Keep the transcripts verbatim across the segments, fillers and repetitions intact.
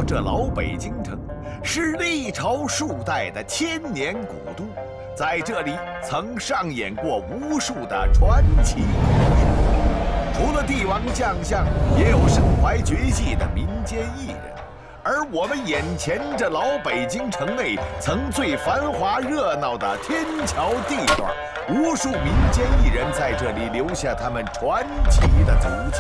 这老北京城是历朝数代的千年古都，在这里曾上演过无数的传奇故事。除了帝王将相，也有身怀绝技的民间艺人。而我们眼前这老北京城内曾最繁华热闹的天桥地段，无数民间艺人在这里留下他们传奇的足迹。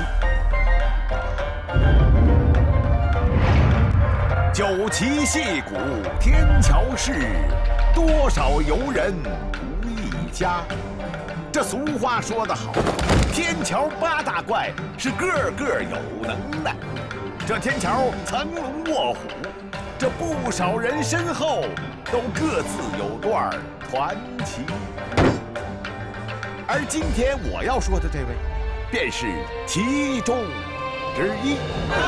酒旗戏鼓天桥市，多少游人不一家。这俗话说得好，天桥八大怪是个个有能耐。这天桥藏龙卧虎，这不少人身后都各自有段传奇。而今天我要说的这位，便是其中之一。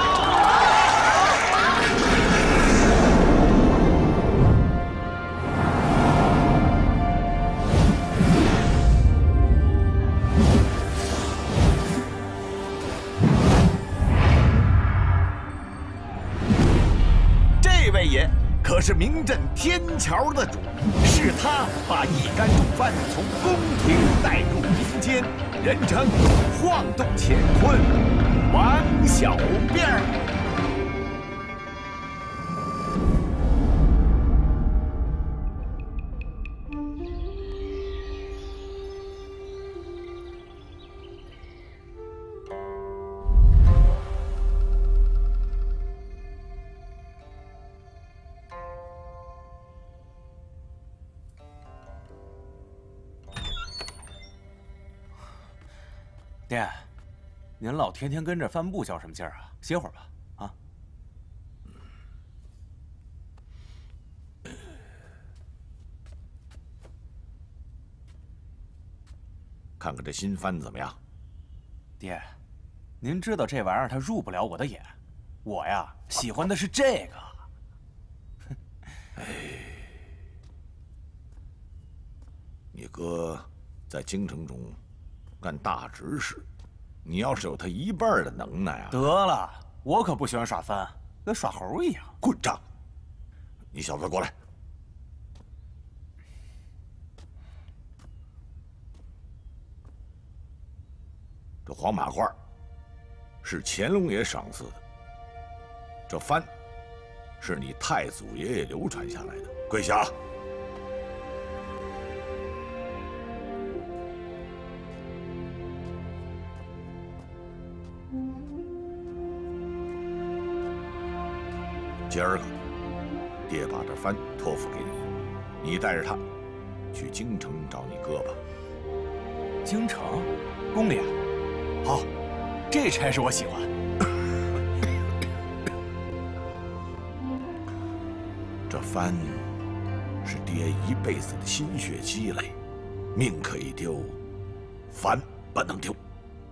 这位爷可是名震天桥的主，是他把一干重犯从宫廷带入民间，人称“晃动乾坤”王小辫儿。 爹，您老天天跟着翻步，较什么劲儿啊？歇会儿吧，啊！ 看看这新番怎么样？ 爹，您知道这玩意儿它入不了我的眼，我呀喜欢的是这个。 哎，你哥在京城中。 干大执事，你要是有他一半的能耐啊！ 得了，我可不喜欢耍翻，跟耍猴一样。 滚账！你小子过来！这黄马褂是乾隆爷赏赐的，这幡是你太祖爷爷流传下来的。跪下！ 今儿个，爹把这幡托付给你，你带着他去京城找你哥吧。 京城，宫里啊？好，这差事我喜欢。 这幡是爹一辈子的心血积累，命可以丢，幡不能丢。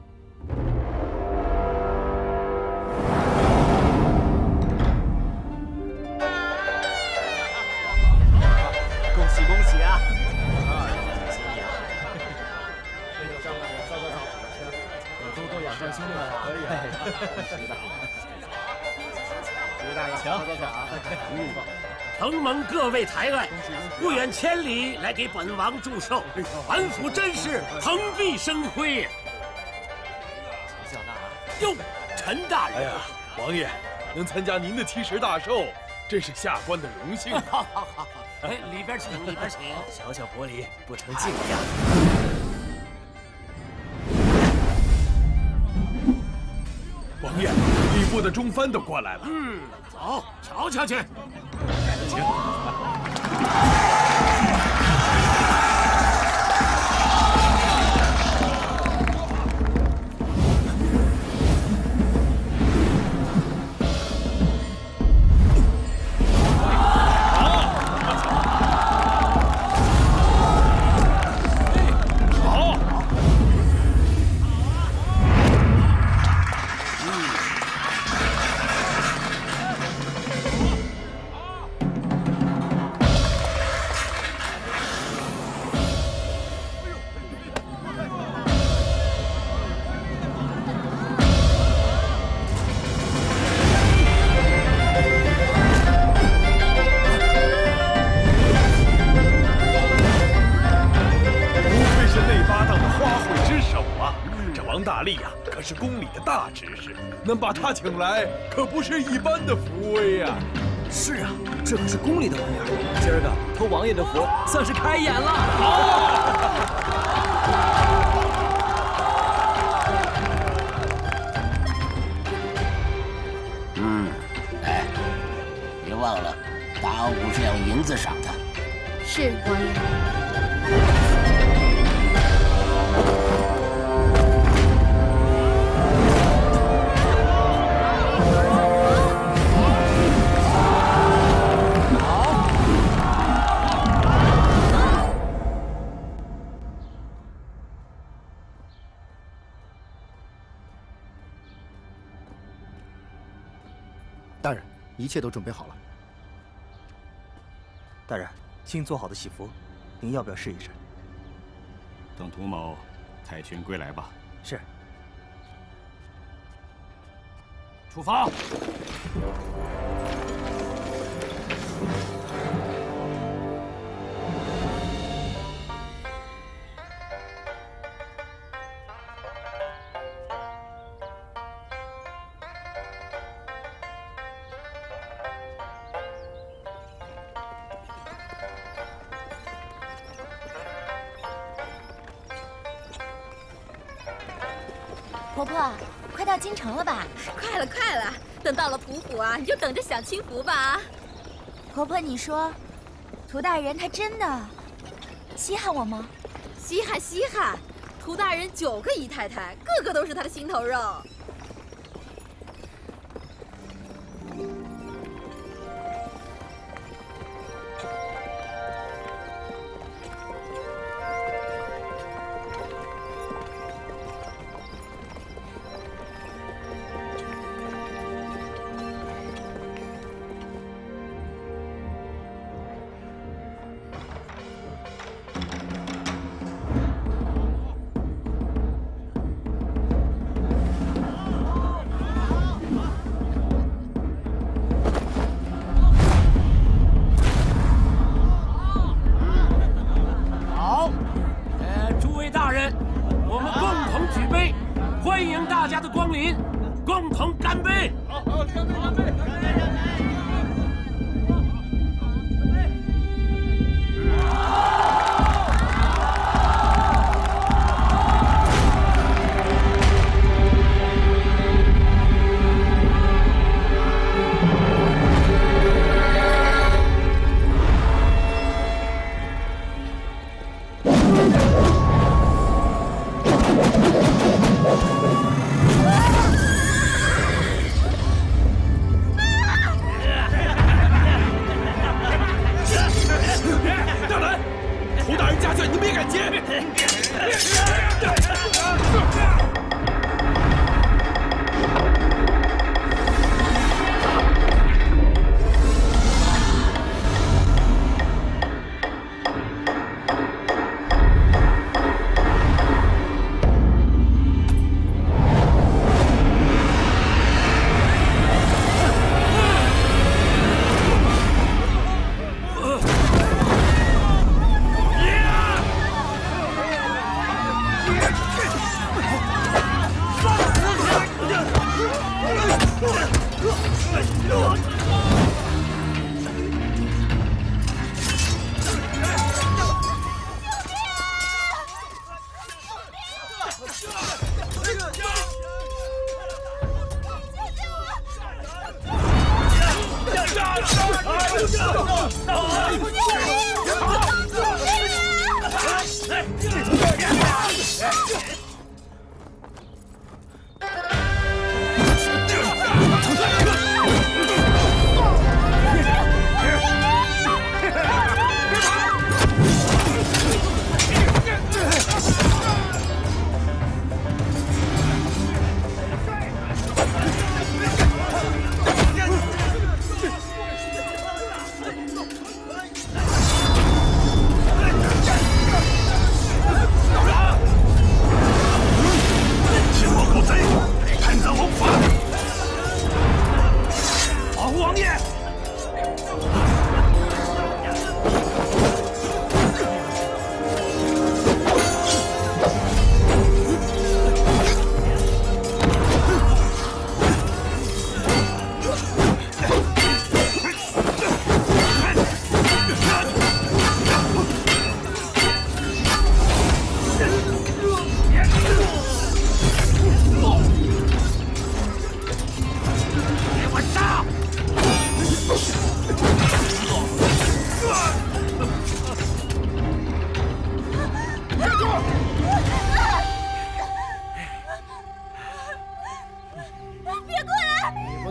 承蒙各位抬爱，不远千里来给本王祝寿，韩府真是蓬荜生辉。哟，陈大人， 哎呀，王爷能参加您的七十大寿，真是下官的荣幸。 好好好好，哎，里边请，里边请。 小小薄礼，不成敬仰。 王爷，礼部的中藩都过来了。 嗯，走，瞧瞧去。 请。 大利呀，可是宫里的大执事，能把他请来，可不是一般的福威呀。 是啊，这可是宫里的官员，今儿个托王爷的福，算是开眼了。 嗯，哎，别忘了打五十两银子赏他。 是，王爷。 大人，一切都准备好了。 大人，新做好的喜服，您要不要试一试？ 等涂某凯旋归来吧。 是。 出发。 婆婆，快到京城了吧？ 快了，快了！等到了蒲府啊，你就等着享清福吧。 婆婆，你说，涂大人他真的稀罕我吗？ 稀罕稀罕，涂大人九个姨太太，个个都是他的心头肉。 共同干杯！ 好，好，干杯，干杯！干杯，干杯！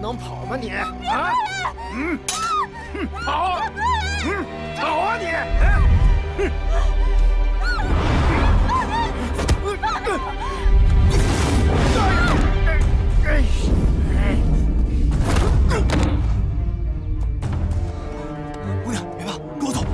能跑吗你？啊？ 嗯， 嗯，跑，嗯，跑啊你！嗯。 姑娘，别怕，跟我走。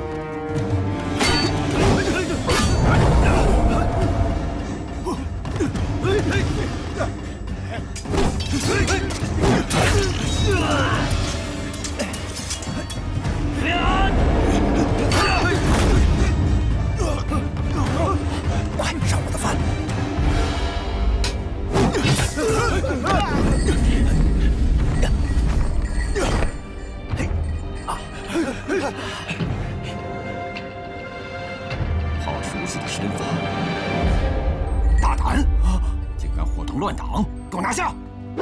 快上我的饭！ 好熟悉的身法，大胆，竟敢伙同乱党，给我拿下！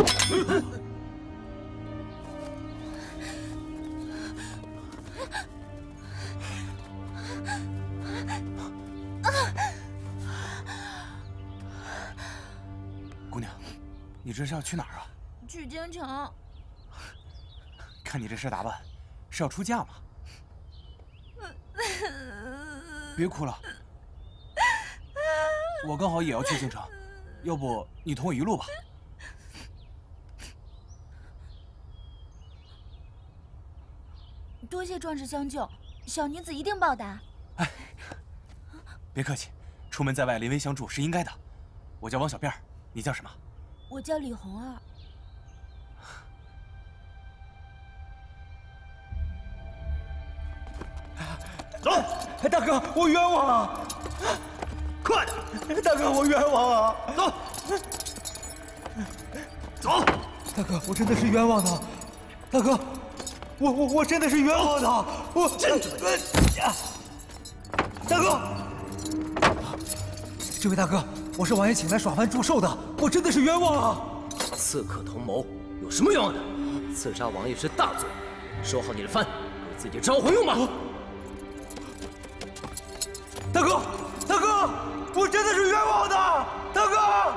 姑娘，你这是要去哪儿啊？ 去京城。 看你这身打扮，是要出嫁吗？别哭了，我刚好也要去京城，要不你同我一路吧？ 多谢壮士相救，小女子一定报答。 哎，别客气，出门在外临危相助是应该的。我叫王小辫儿，你叫什么？ 我叫李红儿。 走，大哥，我冤枉啊！快点，大哥，我冤枉啊！走，走，大哥，我真的是冤枉的，大哥，我我我真的是冤枉的，我真的。大哥，这位大哥，我是王爷请来耍饭祝寿的，我真的是冤枉啊！ 刺客同谋，有什么冤枉的？刺杀王爷是大罪，收好你的饭，给自己招魂用吧。 大哥，大哥，我真的是冤枉的，大哥！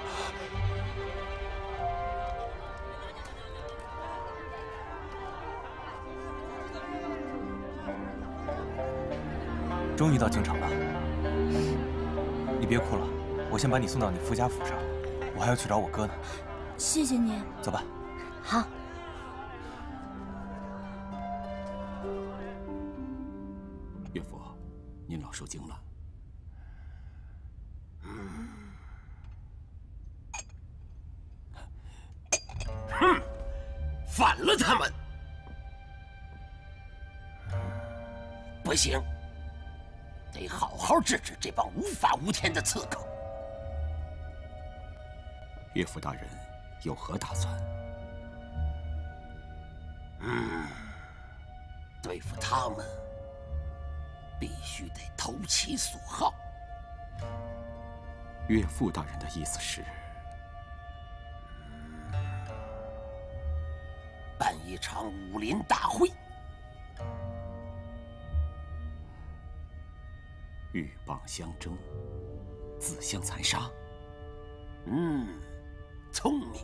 终于到京城了，你别哭了，我先把你送到你夫家府上，我还要去找我哥呢。 谢谢你。 走吧。 好。 岳父。 您老受惊了。 哼，反了他们！ 不行，得好好治治这帮无法无天的刺客。 岳父大人有何打算？ 嗯，对付他们。 必须得投其所好。 岳父大人的意思是， 办一场武林大会， 鹬蚌相争，自相残杀。 嗯，聪明。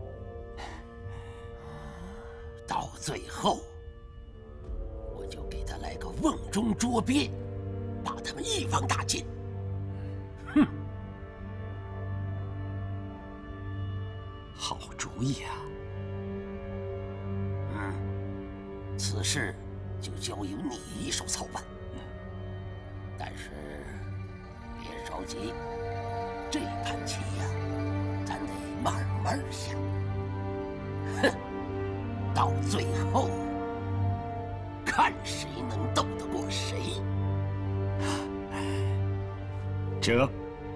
到最后。 我就给他来个瓮中捉鳖，把他们一网打尽。 哼，好主意啊！ 嗯，此事就交由你一手操办。嗯，但是别着急，这盘棋呀，咱得慢慢下。哼，到最后。 看谁能斗得过谁！ 这，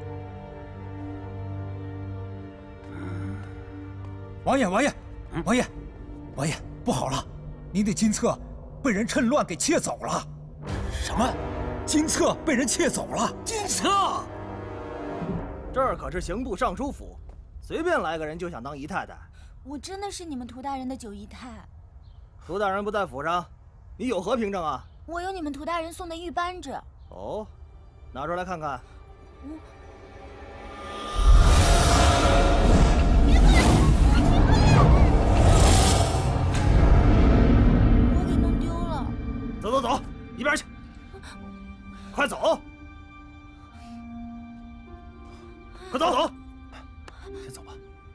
王爷，王爷，王爷，王爷，不好了！您的金册被人趁乱给窃走了。 什么？ 金册被人窃走了？ 金册？ 这儿可是刑部尚书府，随便来个人就想当姨太太。 我真的是你们涂大人的九姨太。 涂大人不在府上。 你有何凭证啊？ 我有你们涂大人送的玉扳指。 哦，拿出来看看。 嗯。 先走吧。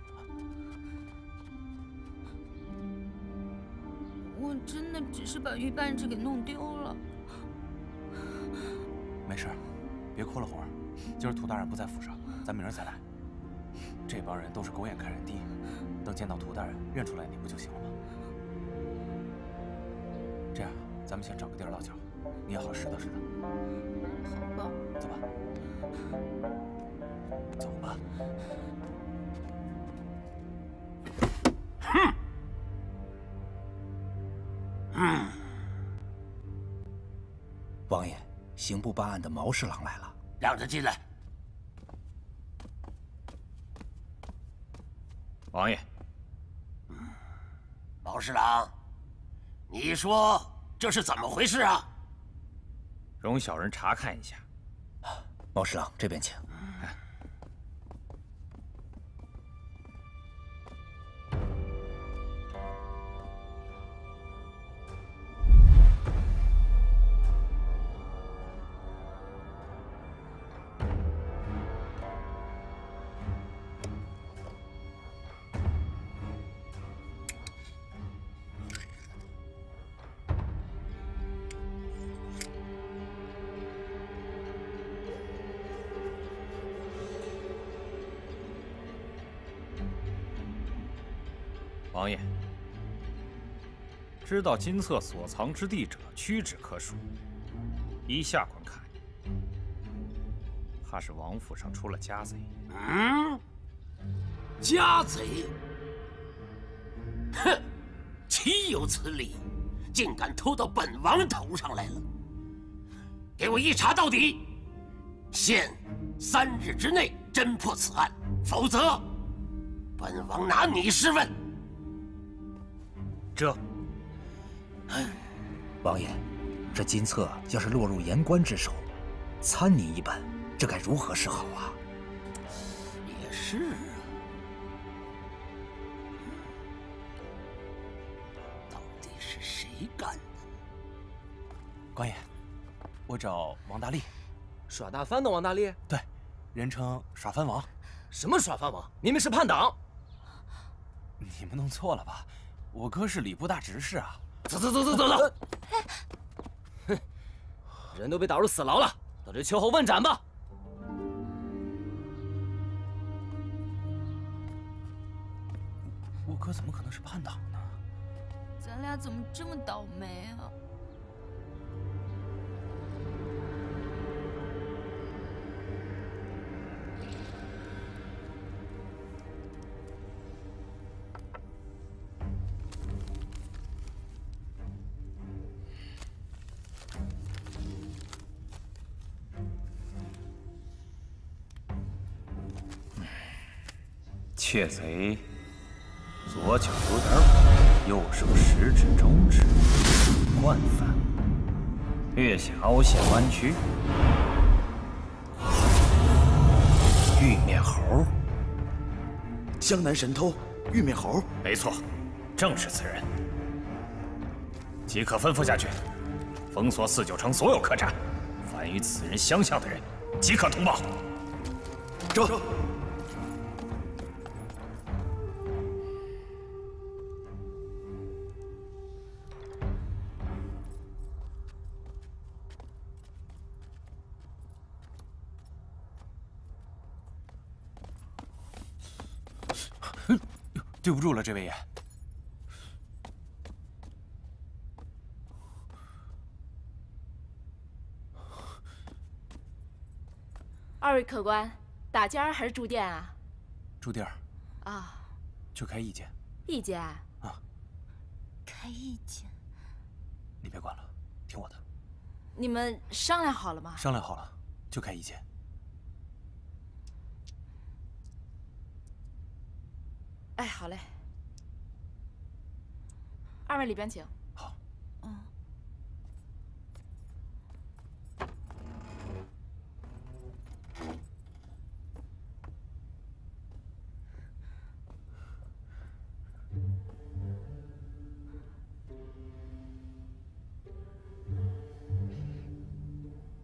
我真的只是把玉扳指给弄丢了。 没事，别哭了，红儿。今儿涂大人不在府上，咱明儿再来。这帮人都是狗眼看人低，等见到涂大人认出来你不就行了吗？这样，咱们先找个地儿落脚，你也好拾掇拾掇。 好吧。 走吧。走吧。 哼。嗯。 王爷，刑部办案的毛侍郎来了， 让他进来。 王爷， 毛侍郎，你说这是怎么回事啊？ 容小人查看一下。 毛侍郎，这边请。 王爷，知道金册所藏之地者屈指可数。依下观看，怕是王府上出了家贼。 嗯，家贼？哼，岂有此理！竟敢偷到本王头上来了！给我一查到底！限三日之内侦破此案，否则本王拿你试问。 这， 王爷，这金册要是落入言官之手，参您一本，这该如何是好啊？ 也是啊，到底是谁干的？ 官爷，我找王大力。 耍大翻的王大力？ 对，人称耍翻王。 什么耍翻王？明明是叛党！ 你们弄错了吧？我哥是礼部大执事啊！ 走走走走走走！哼，人都被打入死牢了，到这秋后问斩吧！ 我哥怎么可能是叛党呢？ 咱俩怎么这么倒霉啊？ 窃贼左脚有点晚，右手食指、中指惯犯，月下凹陷弯曲。 玉面猴， 江南神偷玉面猴， 没错，正是此人。即刻吩咐下去，封锁四九城所有客栈，凡与此人相像的人，即刻通报。 这。 对不住了，这位爷。 二位客官，打尖儿还是住店啊？ 住店儿。 啊。 就开一间。 一间。 啊。 开一间。 你别管了，听我的。 你们商量好了吗？ 商量好了，就开一间。 哎，好嘞。二位里边请。 好。 嗯。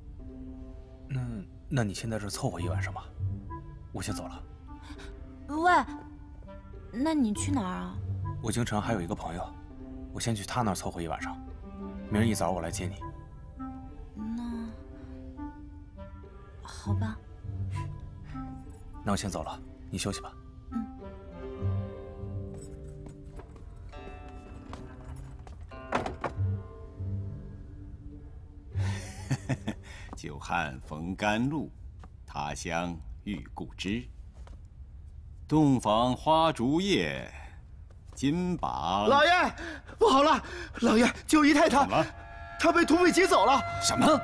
那那你先在这凑合一晚上吧，我先走了。 喂， 那你去哪儿啊？ 我京城还有一个朋友，我先去他那儿凑合一晚上，明儿一早我来接你。 那好吧。 那我先走了，你休息吧。 久旱逢甘露，他乡遇故知。洞房花烛夜，金榜。 老爷，不好了！老爷，九姨太太，她被土匪劫走了。 什么？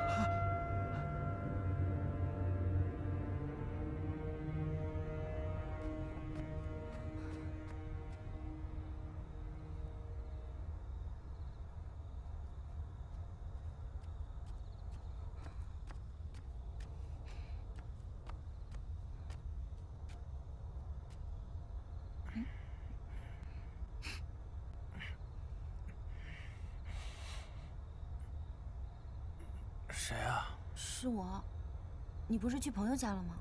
谁啊？ 是我。你不是去朋友家了吗？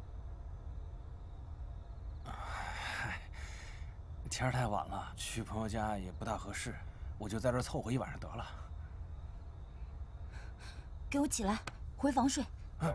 嗨，天儿太晚了，去朋友家也不大合适，我就在这儿凑合一晚上得了。 给我起来，回房睡。啊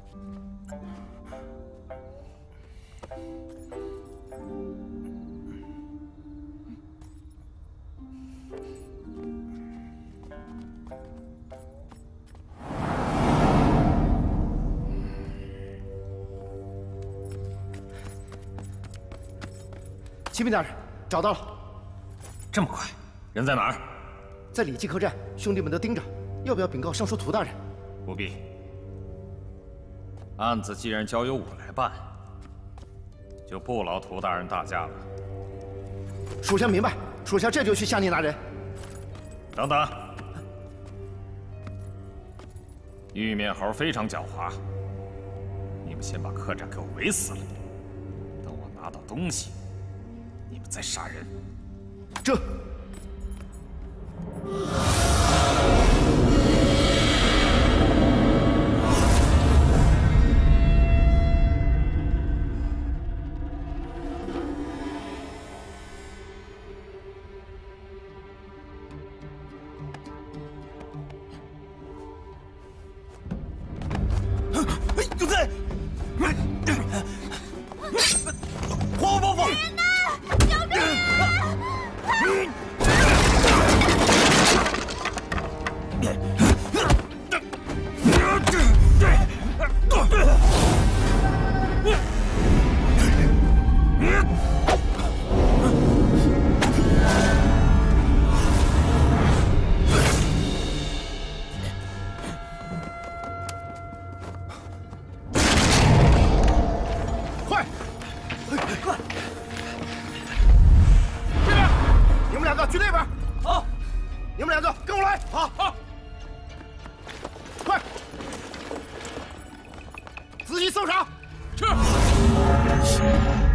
启禀大人，找到了。 这么快？人在哪儿？ 在李记客栈，兄弟们都盯着。要不要禀告上书涂大人？ 不必。案子既然交由我来办，就不劳涂大人大驾了。 属下明白，属下这就去下令拿人。 等等，玉面猴非常狡猾，你们先把客栈给我围死了，等我拿到东西。 你们在杀人！ 这。 有贼！黄伯父！ 快！快！这边，你们两个去那边。好，你们两个跟我来。好，好，快！仔细搜查。是。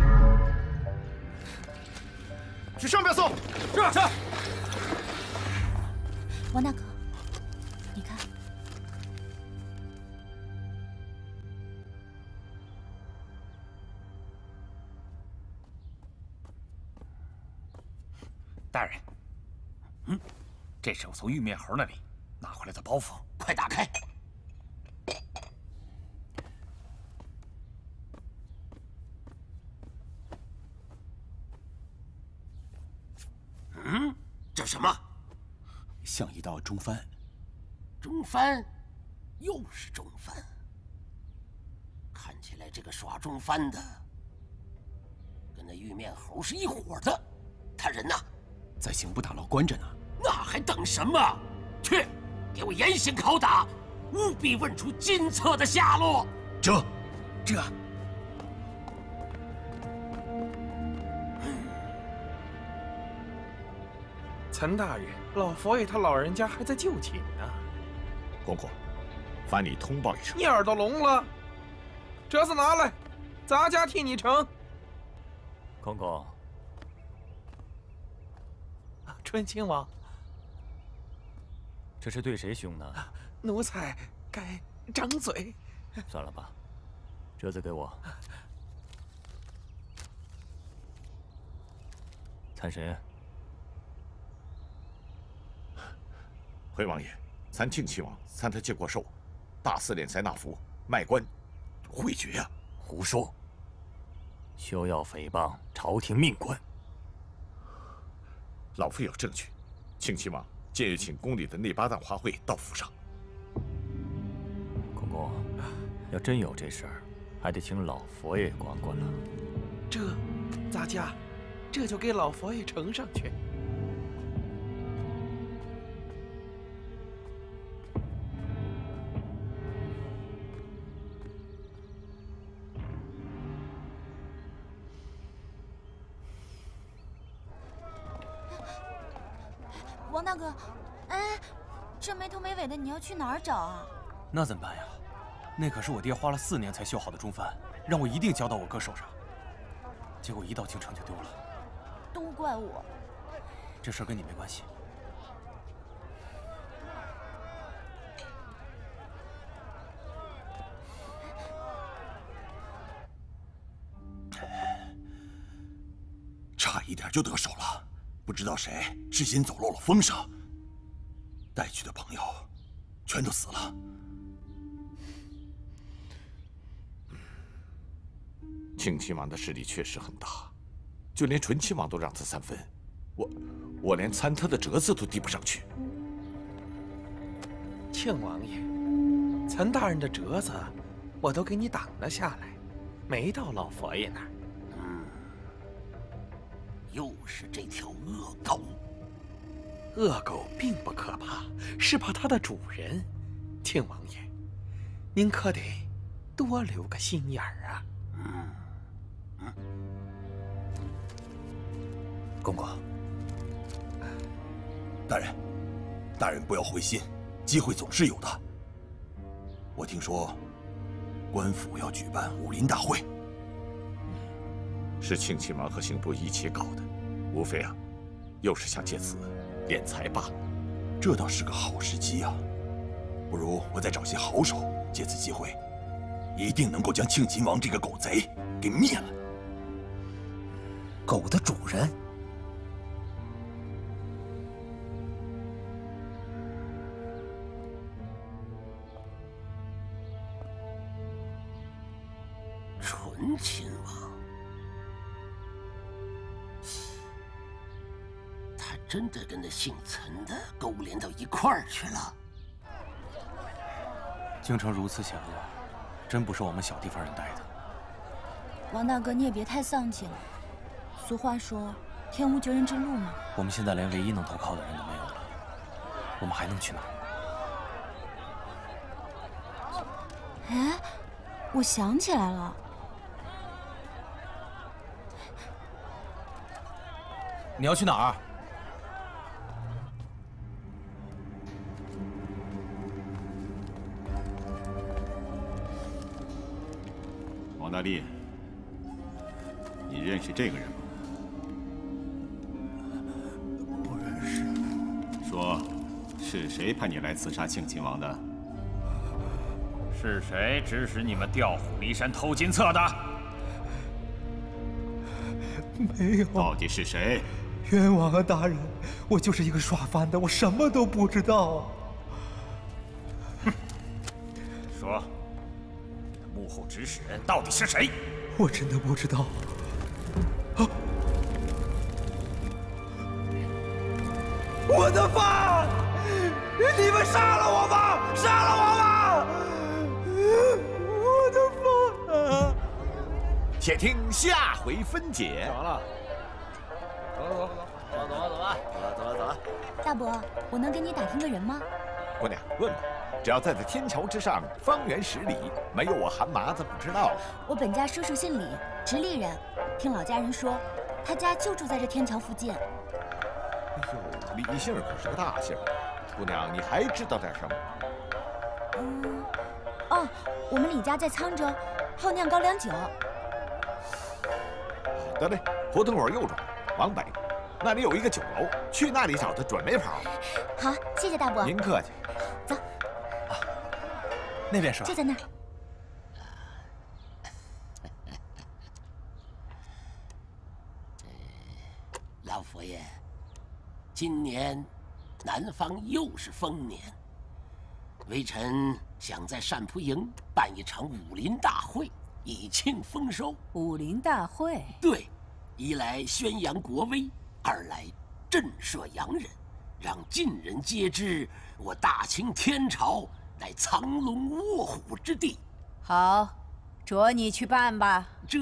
去上边搜。是是。 王大哥，你看。 大人，嗯，这是我从玉面猴那里拿回来的包袱，快打开！ 嗯，这什么？ 像一道中幡。 中幡，又是中幡。看起来这个耍中幡的，跟那玉面猴是一伙的。他人呢？ 在刑部大牢关着呢， 那还等什么？去，给我严刑拷打，务必问出金册的下落。 这，这。 岑大人，老佛爷他老人家还在就寝呢。 公公，烦你通报一声。 你耳朵聋了？折子拿来，咱家替你盛。 公公。 春亲王， 这是对谁凶呢？ 奴才该张嘴。 算了吧，折子给我。 参谁？ 回王爷，参庆亲王参他接过寿，大司练塞纳福卖官，贿爵呀！ 胡说！休要诽谤朝廷命官。 老夫有证据，庆亲王建议请宫里的内八旦花卉到府上。 公公，要真有这事儿，还得请老佛爷管管了。 这咋家？这就给老佛爷呈上去。 王大哥，哎，这没头没尾的，你要去哪儿找啊？ 那怎么办呀？那可是我爹花了四年才修好的中幡，让我一定交到我哥手上。结果一到京城就丢了。 都怪我。 这事儿跟你没关系。 差一点就得手了。不知道谁事先走漏了风声，带去的朋友全都死了。庆亲王的势力确实很大，就连纯亲王都让他三分，我我连参他的折子都递不上去。 庆王爷，岑大人的折子我都给你挡了下来，没到老佛爷那儿。 又是这条恶狗。 恶狗并不可怕，是怕它的主人。庆王爷，您可得多留个心眼儿啊。 嗯嗯。 公公，大人，大人不要灰心，机会总是有的。我听说，官府要举办武林大会。是庆亲王和刑部一起搞的，无非啊，又是想借此敛财罢了。这倒是个好时机啊！不如我再找些好手，借此机会，一定能够将庆亲王这个狗贼给灭了。 狗的主人？ 纯亲王。真的跟那姓岑的勾连到一块儿去了。 京城如此险恶，真不是我们小地方人待的。 王大哥，你也别太丧气了。俗话说，天无绝人之路嘛。 我们现在连唯一能投靠的人都没有了，我们还能去哪儿？ 哎，我想起来了。 你要去哪儿？ 王大力，你认识这个人吗？ 不认识。 说，是谁派你来刺杀庆亲王的？ 是谁指使你们调虎离山偷金册的？ 没有。 到底是谁？ 冤枉啊，大人！我就是一个耍饭的，我什么都不知道。 哼！说。幕后指使人到底是谁？ 我真的不知道。啊！我的饭！你们杀了我吧！杀了我吧！我的饭！ 且听下回分解。 完了。走了，走了，走了，走了，走了，走了，走了，走了。 大伯，我能给你打听个人吗？ 姑娘，问吧。只要在这天桥之上，方圆十里，没有我韩麻子不知道。 我本家叔叔姓李，直隶人。听老家人说，他家就住在这天桥附近。 哎呦，李姓可是个大姓。姑娘，你还知道点什么？ 嗯，哦，我们李家在沧州，好酿高粱酒。 得嘞，胡同口右转，往北，那里有一个酒楼，去那里找他准没跑。 好，谢谢大伯。 您客气。 走。 那边是吧？ 就在那儿。 老老佛爷，今年南方又是丰年，微臣想在单蒲营办一场武林大会，以庆丰收。 武林大会？ 对，一来宣扬国威，二来震慑洋人，让晋人皆知我大清天朝乃藏龙卧虎之地。 好，着你去办吧。 这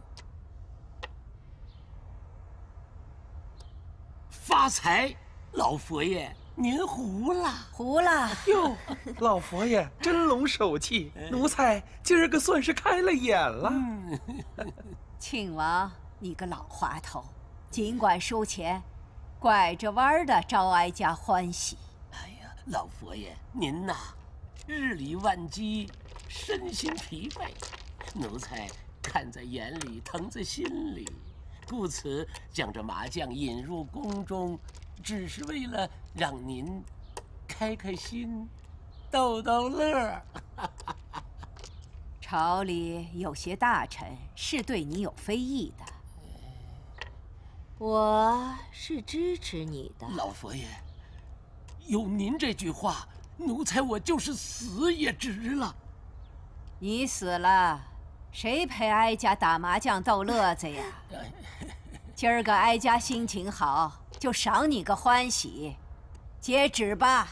发财，老佛爷您胡了， 胡了哟！老佛爷真龙手气，奴才今儿个算是开了眼了。 庆王，你个老滑头，尽管收钱，拐着弯的招哀家欢喜。 哎呀，老佛爷您呐，日理万机，身心疲惫，奴才看在眼里，疼在心里，故此将这麻将引入宫中，只是为了让您开开心，逗逗乐。 朝里有些大臣是对你有非议的， 我是支持你的。 老佛爷，有您这句话，奴才我就是死也值了。 你死了，谁陪哀家打麻将逗乐子呀？今儿个哀家心情好，就赏你个欢喜。接旨吧。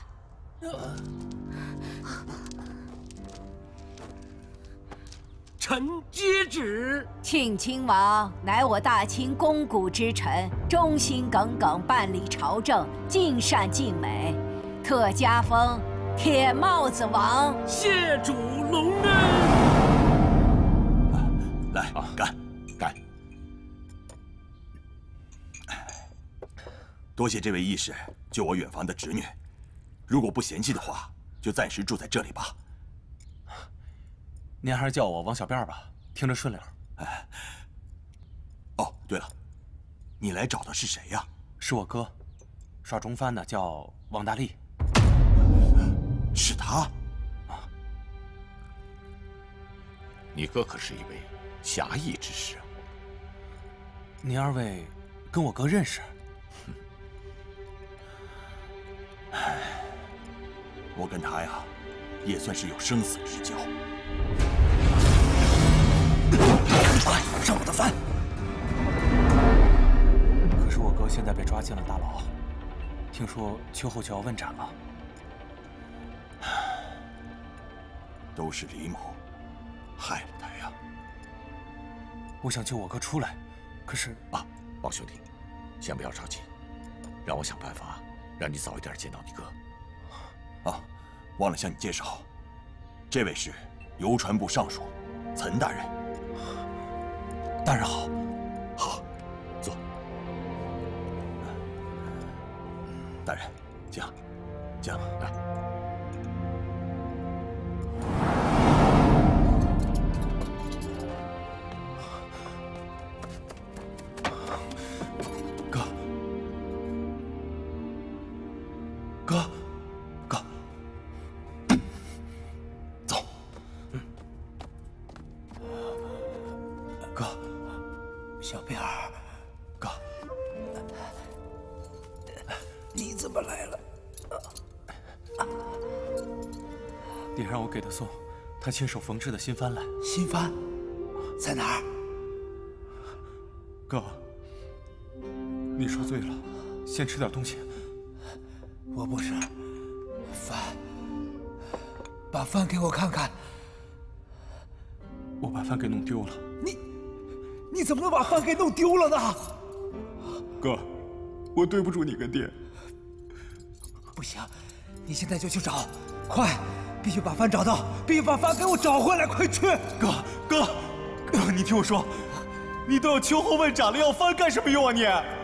臣接旨。 庆亲王乃我大清肱骨之臣，忠心耿耿办理朝政，尽善尽美，特加封铁帽子王。 谢主隆恩。 来，干干！多谢这位义士救我远房的侄女，如果不嫌弃的话，就暂时住在这里吧。 您还是叫我王小辫吧，听着顺溜。 哎，哦，对了，你来找的是谁呀？ 是我哥，耍中翻的，叫王大力。 是他？ 啊，你哥可是一位侠义之士。 您二位跟我哥认识？ 唉，我跟他呀，也算是有生死之交。 哎，上我的饭！ 可是我哥现在被抓进了大牢，听说秋后就要问斩了。 都是李某害了他呀！ 我想救我哥出来，可是啊，王兄弟，先不要着急，让我想办法让你早一点见到你哥。 啊，忘了向你介绍，这位是邮传部尚书岑大人。 大人好。 好，坐。大人，请，请来。 哥，哥，哥，走。嗯。哥， 小辫儿， 哥， 你怎么来了？ 爹让我给他送他亲手缝制的新幡来。 新幡在哪儿？ 哥，你受罪了，先吃点东西。 我不是饭，把饭给我看看。 我把饭给弄丢了。 你，你怎么能把饭给弄丢了呢？ 哥，我对不住你跟爹。 不行，你现在就去找，快！必须把饭找到，必须把饭给我找回来，快去！ 哥，哥，哥，你听我说，你都要秋后问斩了，要饭干什么用啊你？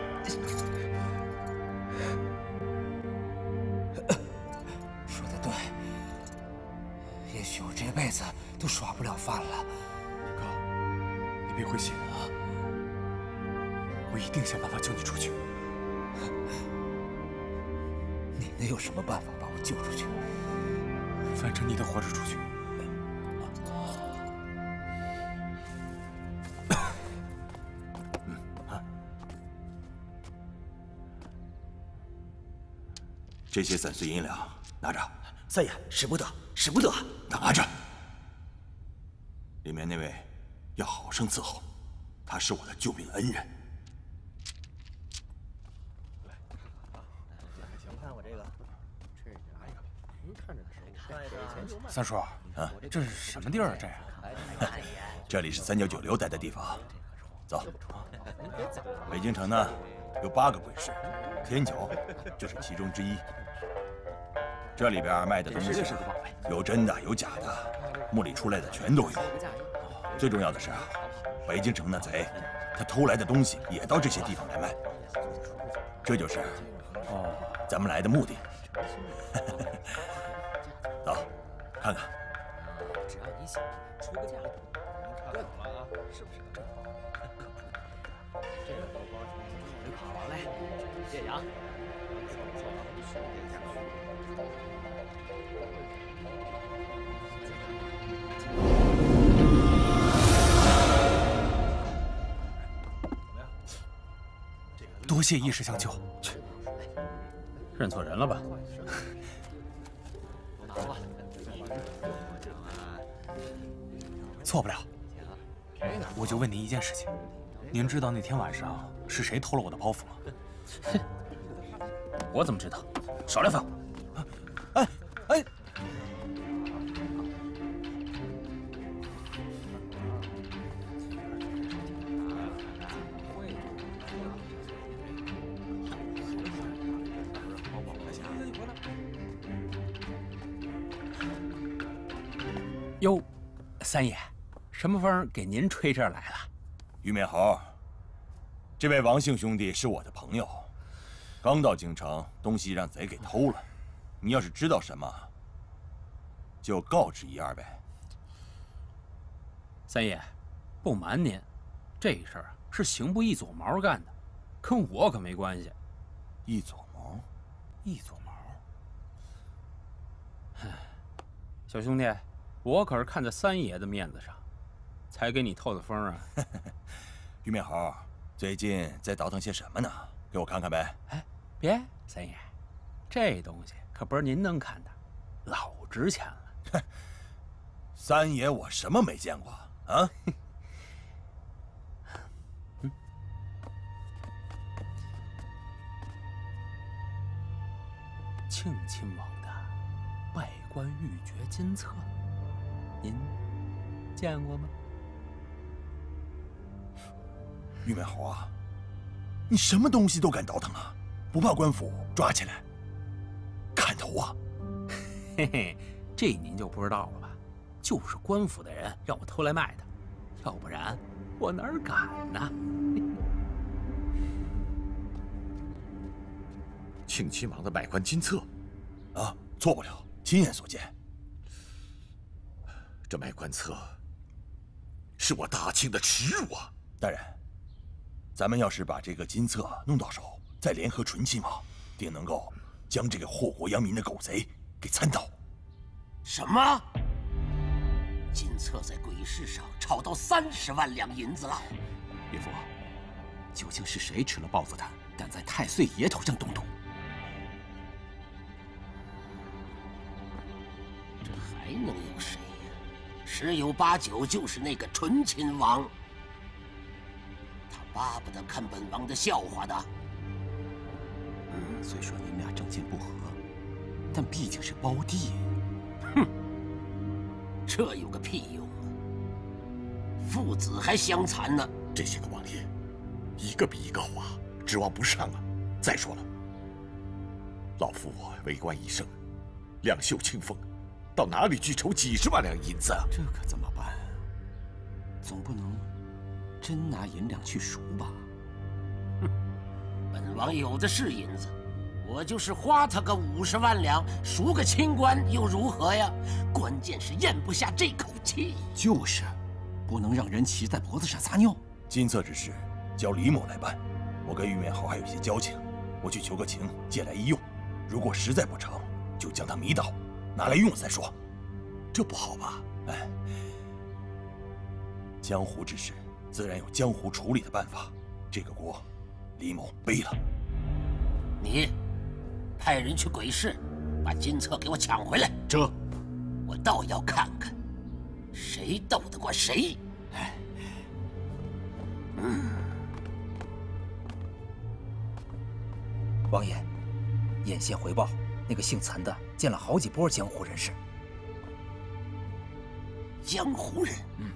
说得对，也许我这辈子都耍不了饭了。 哥，你别灰心啊，我一定想办法救你出去。 你能有什么办法把我救出去？ 反正你得活着出去。 嗯啊， 这些散碎银两拿着。 三爷，使不得，使不得。 拿着。里面那位要好生伺候，他是我的救命恩人。 三叔，啊，这是什么地儿啊？这， 这里是三教九流待的地方。走。北京城呢，有八个鬼市，天桥就是其中之一。这里边卖的东西有真的，有假的，墓里出来的全都有。最重要的是啊，北京城那贼，他偷来的东西也到这些地方来卖。这就是哦，咱们来的目的。走，看看。 只要你想出个价，对了啊，是不是？这个包包好嘞，谢谢啊。 多谢义士相救。 认错人了吧？ 错不了。我就问您一件事情，您知道那天晚上是谁偷了我的包袱吗？ 哼，我怎么知道？少来放！ 哎哎！ 哟，三爷，什么风给您吹这儿来了？ 玉面猴，这位王姓兄弟是我的朋友，刚到京城，东西让贼给偷了。你要是知道什么，就告知一二呗。 三爷，不瞒您，这事儿啊是刑部一撮毛干的，跟我可没关系。 一撮毛， 一撮毛。 唉，小兄弟。我可是看在三爷的面子上，才给你透的风啊！ 玉面猴，最近在倒腾些什么呢？给我看看呗。 哎，别，三爷，这东西可不是您能看的，老值钱了。 哼，三爷我什么没见过啊？ 嗯，庆亲王的拜官玉珏金册。您见过吗？ 玉面猴啊，你什么东西都敢倒腾啊？不怕官府抓起来砍头啊？ 嘿嘿，这您就不知道了吧？就是官府的人让我偷来卖的，要不然我哪敢呢？ 庆亲王的拜官金册， 啊，错不了，亲眼所见。 这卖官册是我大清的耻辱啊！ 大人，咱们要是把这个金册弄到手，再联合醇亲王，定能够将这个祸国殃民的狗贼给参倒。 什么？金册在鬼市上炒到三十万两银子了！ 岳父，究竟是谁吃了豹子胆，敢在太岁爷头上动土？ 这还能有谁？十有八九就是那个醇亲王，他巴不得看本王的笑话的。 嗯，虽说你们俩政见不合，但毕竟是胞弟。 哼，这有个屁用啊！父子还相残呢。 这些个王爷，一个比一个花，指望不上啊！再说了，老夫我为官一生，两袖清风。到哪里去筹几十万两银子？ 这可怎么办？总不能真拿银两去赎吧？ 哼，本王有的是银子，我就是花他个五十万两，赎个清官又如何呀？关键是咽不下这口气。 就是，不能让人骑在脖子上撒尿。 金册之事交李某来办，我跟玉面猴还有一些交情，我去求个情，借来一用。如果实在不成，就将他迷倒。拿来用再说， 这不好吧？ 哎，江湖之事，自然有江湖处理的办法。这个锅，李某背了。 你派人去鬼市，把金册给我抢回来。 这， 我倒要看看，谁斗得过谁。嗯。 王爷，眼线回报，那个姓岑的见了好几波江湖人士。 江湖人， 嗯。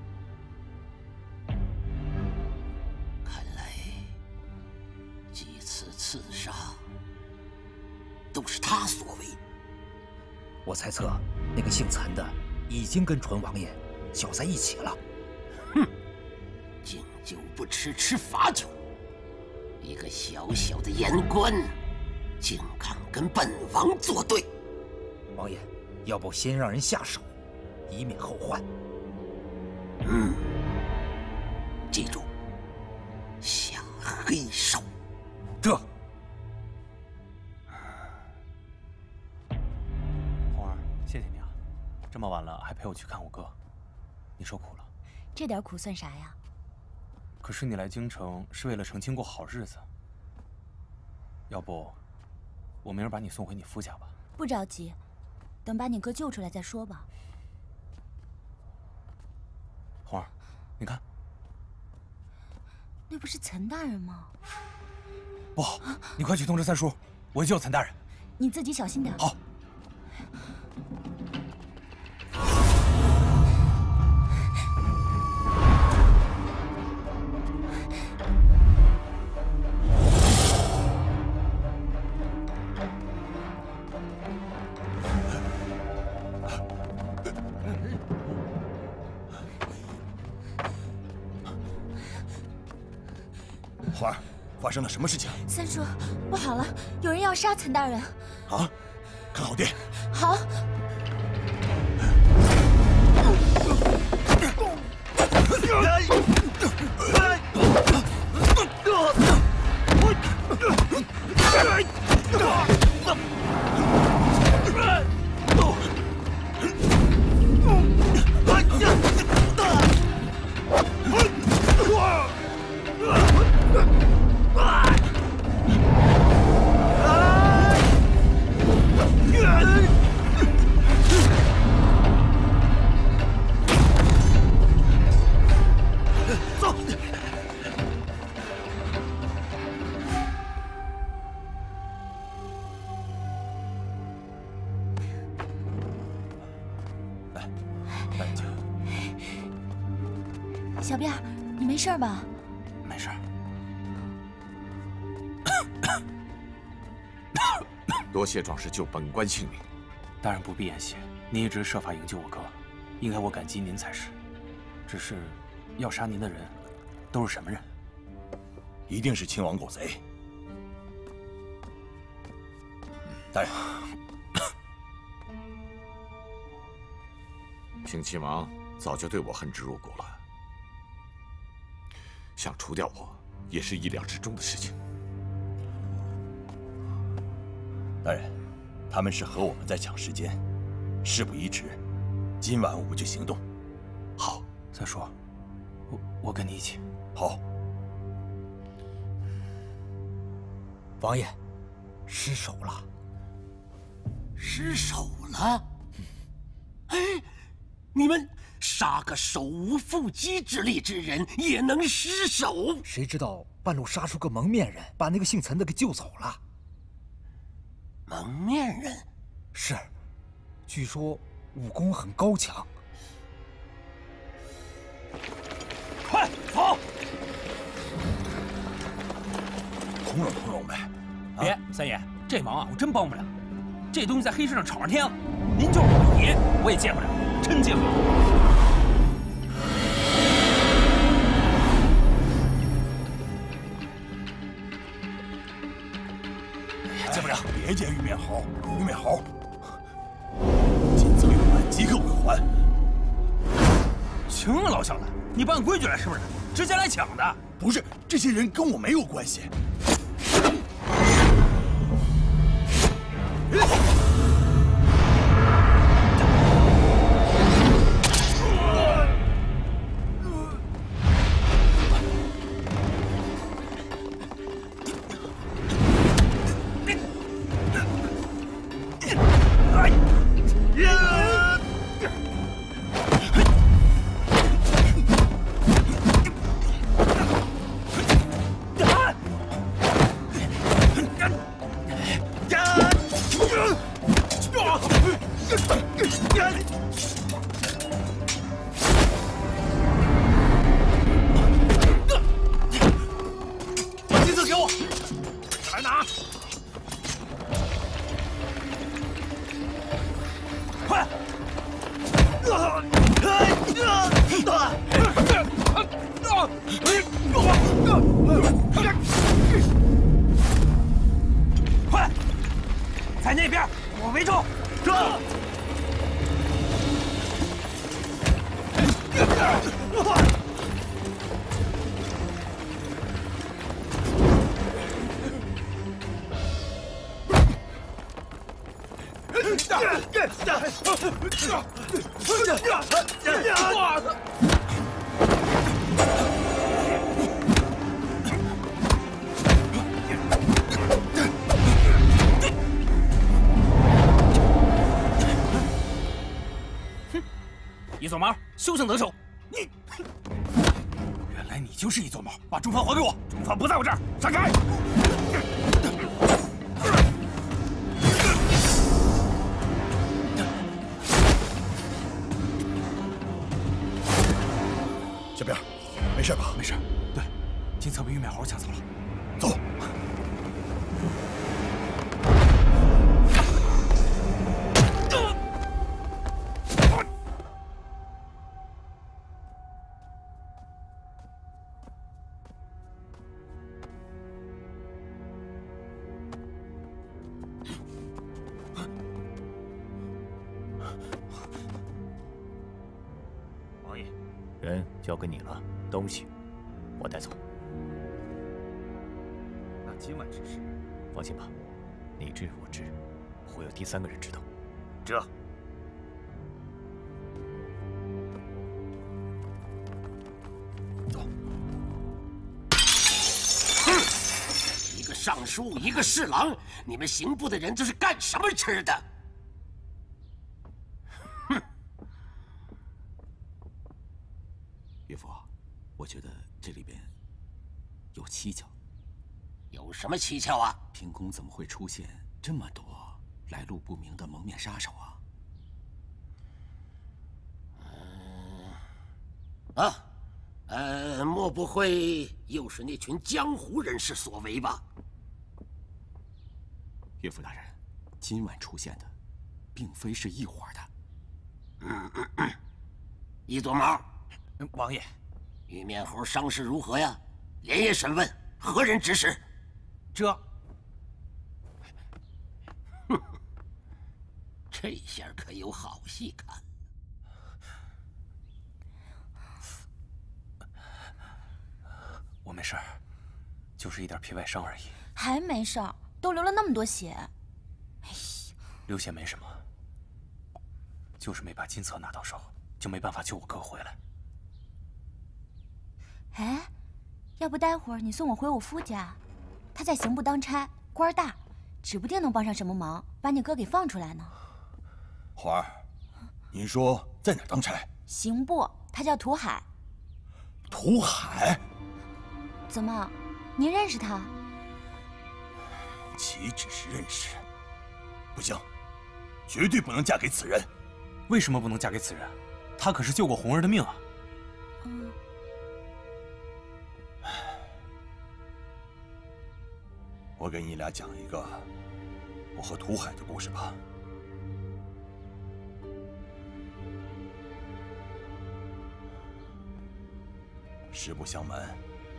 刺杀都是他所为。 我猜测，那个姓岑的已经跟纯王爷搅在一起了。 哼，敬酒不吃吃罚酒，一个小小的言官，竟敢跟本王作对！ 王爷，要不先让人下手，以免后患。 嗯，记住，下黑手。 这。 谢谢你啊，这么晚了还陪我去看我哥，你受苦了。 这点苦算啥呀？ 可是你来京城是为了成亲过好日子，要不我明儿把你送回你夫家吧？ 不着急，等把你哥救出来再说吧。 红儿，你看， 那不是岑大人吗？ 不好，你快去通知三叔，我去救岑大人。 你自己小心点。 好。 花儿，发生了什么事情？ 三叔，不好了，有人要杀岑大人。 啊，看好点。 好。小辫儿，你没事吧？ 没事。 多谢壮士救本官性命。 大人不必言谢，您一直设法营救我哥，应该我感激您才是。只是，要杀您的人，都是什么人？ 一定是亲王狗贼。大人，平亲王早就对我恨之入骨了。 想除掉我，也是意料之中的事情。 大人，他们是和我们在抢时间，事不宜迟，今晚我们就行动。 好，三叔，我我跟你一起。 好。 王爷，失手了。 失手了？哎，你们。 杀个手无缚鸡之力之人也能失手？ 谁知道半路杀出个蒙面人，把那个姓岑的给救走了。 蒙面人？ 是，据说武功很高强。 快走！通融通融呗。 别，三爷，这忙啊，我真帮不了。这东西在黑市上炒上天了，您就是五爷，我也借不了，真借不了。 借不了，别借玉面猴，玉面猴，金册用完即刻归还。 行啊，老小子，你不按规矩来是不是？直接来抢的？ 不是，这些人跟我没有关系。 在那边，我围住。 这。 一撮毛，休想得手！你，原来你就是一撮毛！把中方还给我！中方不在我这儿，闪开！ 小兵，没事吧？ 没事。对，金策被玉面猴抢走了。 走。 人交给你了，东西我带走。 那今晚之事， 放心吧，你知我知，不会有第三个人知道。 这。 走。 哼！一个尚书，一个侍郎，你们刑部的人这是干什么吃的？ 岳父，我觉得这里边有蹊跷。 有什么蹊跷啊？ 凭空怎么会出现这么多来路不明的蒙面杀手啊？ 嗯，啊，呃，莫不会又是那群江湖人士所为吧？ 岳父大人，今晚出现的，并非是一伙的。 嗯嗯嗯，一撮毛。 王爷， 玉面猴伤势如何呀？连夜审问，何人指使？ 这， 哼，这下可有好戏看。 我没事儿，就是一点皮外伤而已。 还没事儿，都流了那么多血。哎呀， 流血没什么，就是没把金策拿到手，就没办法救我哥回来。 哎，要不待会儿你送我回我夫家，他在刑部当差，官大，指不定能帮上什么忙，把你哥给放出来呢。 花儿，您说在哪儿当差？ 刑部，他叫涂海。 涂海？ 怎么，您认识他？ 岂止是认识？不行，绝对不能嫁给此人。 为什么不能嫁给此人？他可是救过红儿的命啊！ 嗯。 我给你俩讲一个我和涂海的故事吧。实不相瞒，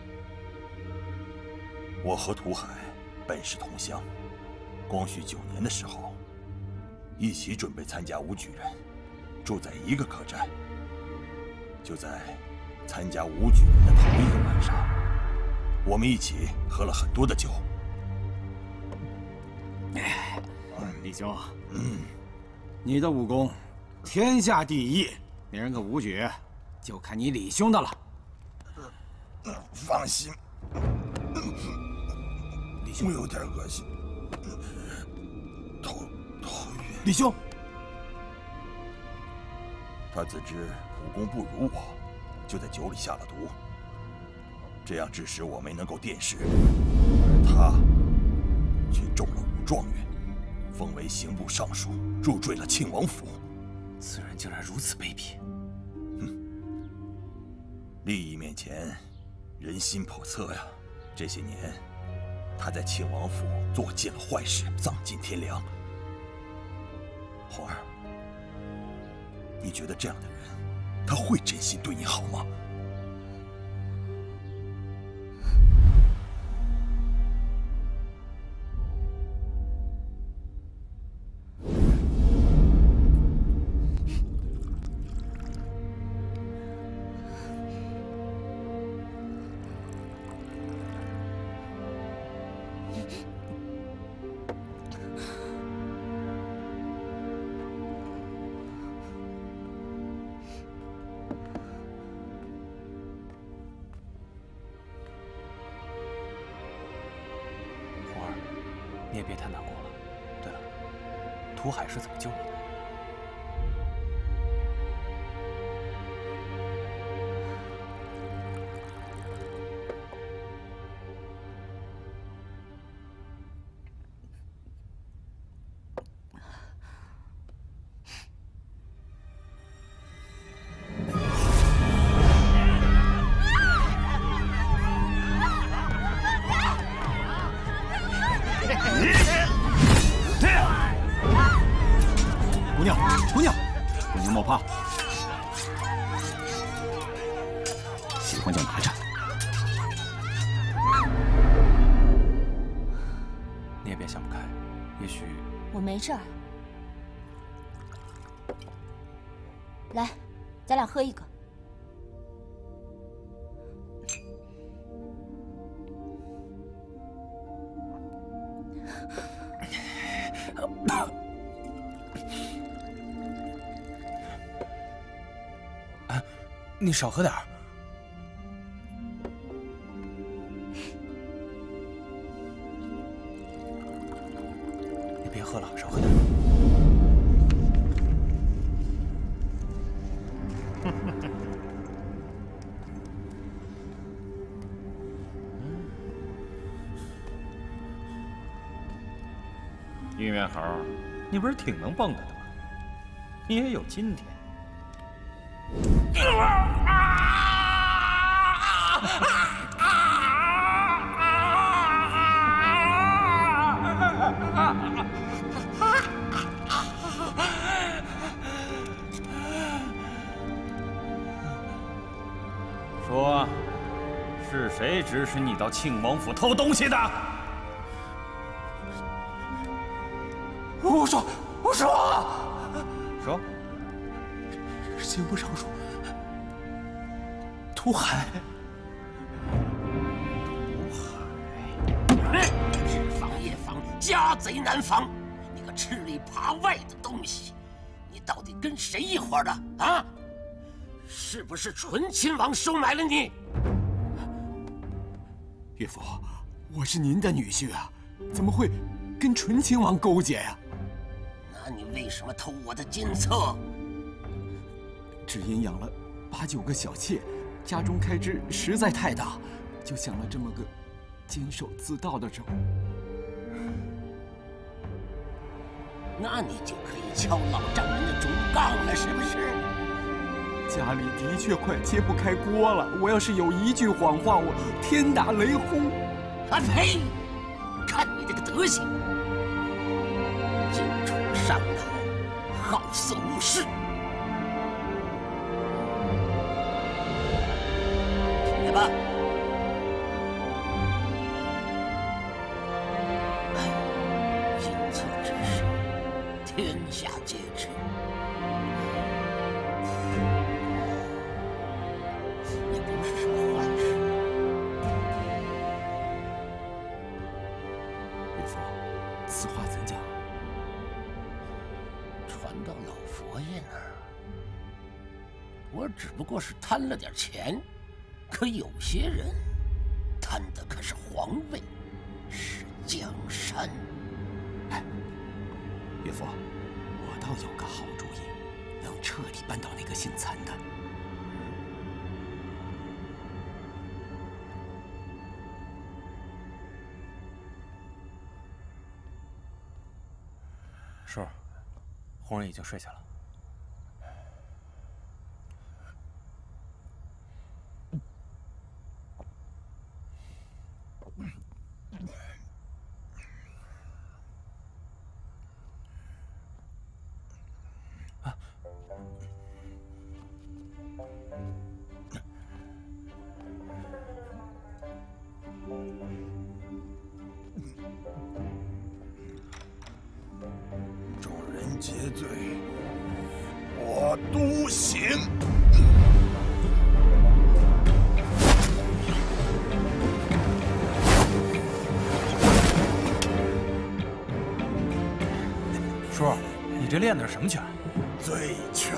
我和涂海本是同乡，光绪九年的时候，一起准备参加武举人，住在一个客栈。就在参加武举人的头一个晚上，我们一起喝了很多的酒。 哎，李兄，嗯，你的武功天下第一，明儿个武举就看你李兄的了。 放心，李兄有点恶心，头头晕。李兄，他自知武功不如我，就在酒里下了毒，这样致使我没能够殿试，而他却中了武状元，封为刑部尚书，入赘了庆王府。 此人竟然如此卑鄙！ 哼，利益面前，人心叵测呀。这些年，他在庆王府做尽了坏事，丧尽天良。红儿，你觉得这样的人，他会真心对你好吗？ 红儿，你也别太难过了。对了，涂海是怎么救你的？ 姑娘，姑娘，姑娘莫怕，喜欢就拿着。 你也别想不开，也许我没事儿。来，咱俩喝一个。 你少喝点儿。你别喝了，少喝点儿。 玉面猴，你不是挺能蹦跶的吗？你也有今天。 说，是谁指使你到庆王府偷东西的？ 我说，我说， 说， 刑部尚书涂海。 日防夜防，家贼难防。你个吃里扒外的东西，你到底跟谁一伙的啊？是不是醇亲王收买了你？ 岳父，我是您的女婿啊，怎么会跟醇亲王勾结呀、啊？ 那你为什么偷我的金册？ 只因养了八九个小妾，家中开支实在太大，就想了这么个监守自盗的主。 那你就可以敲老丈人的竹杠了，是不是？ 家里的确快揭不开锅了。我要是有一句谎话，我天打雷轰！ 啊呸！看你这个德行，精虫上脑，好色误事。起来吧。 天下皆知，也不是什么坏事。 岳父，此话怎讲？ 传到老佛爷那儿，我只不过是贪了点钱，可有些人贪的可是皇位，是江山。 哎，岳父。 我倒有个好主意，能彻底扳倒那个姓残的。 叔，红人已经睡下了。 众人皆醉，我独醒。 叔，你这练的是什么拳？ 醉拳。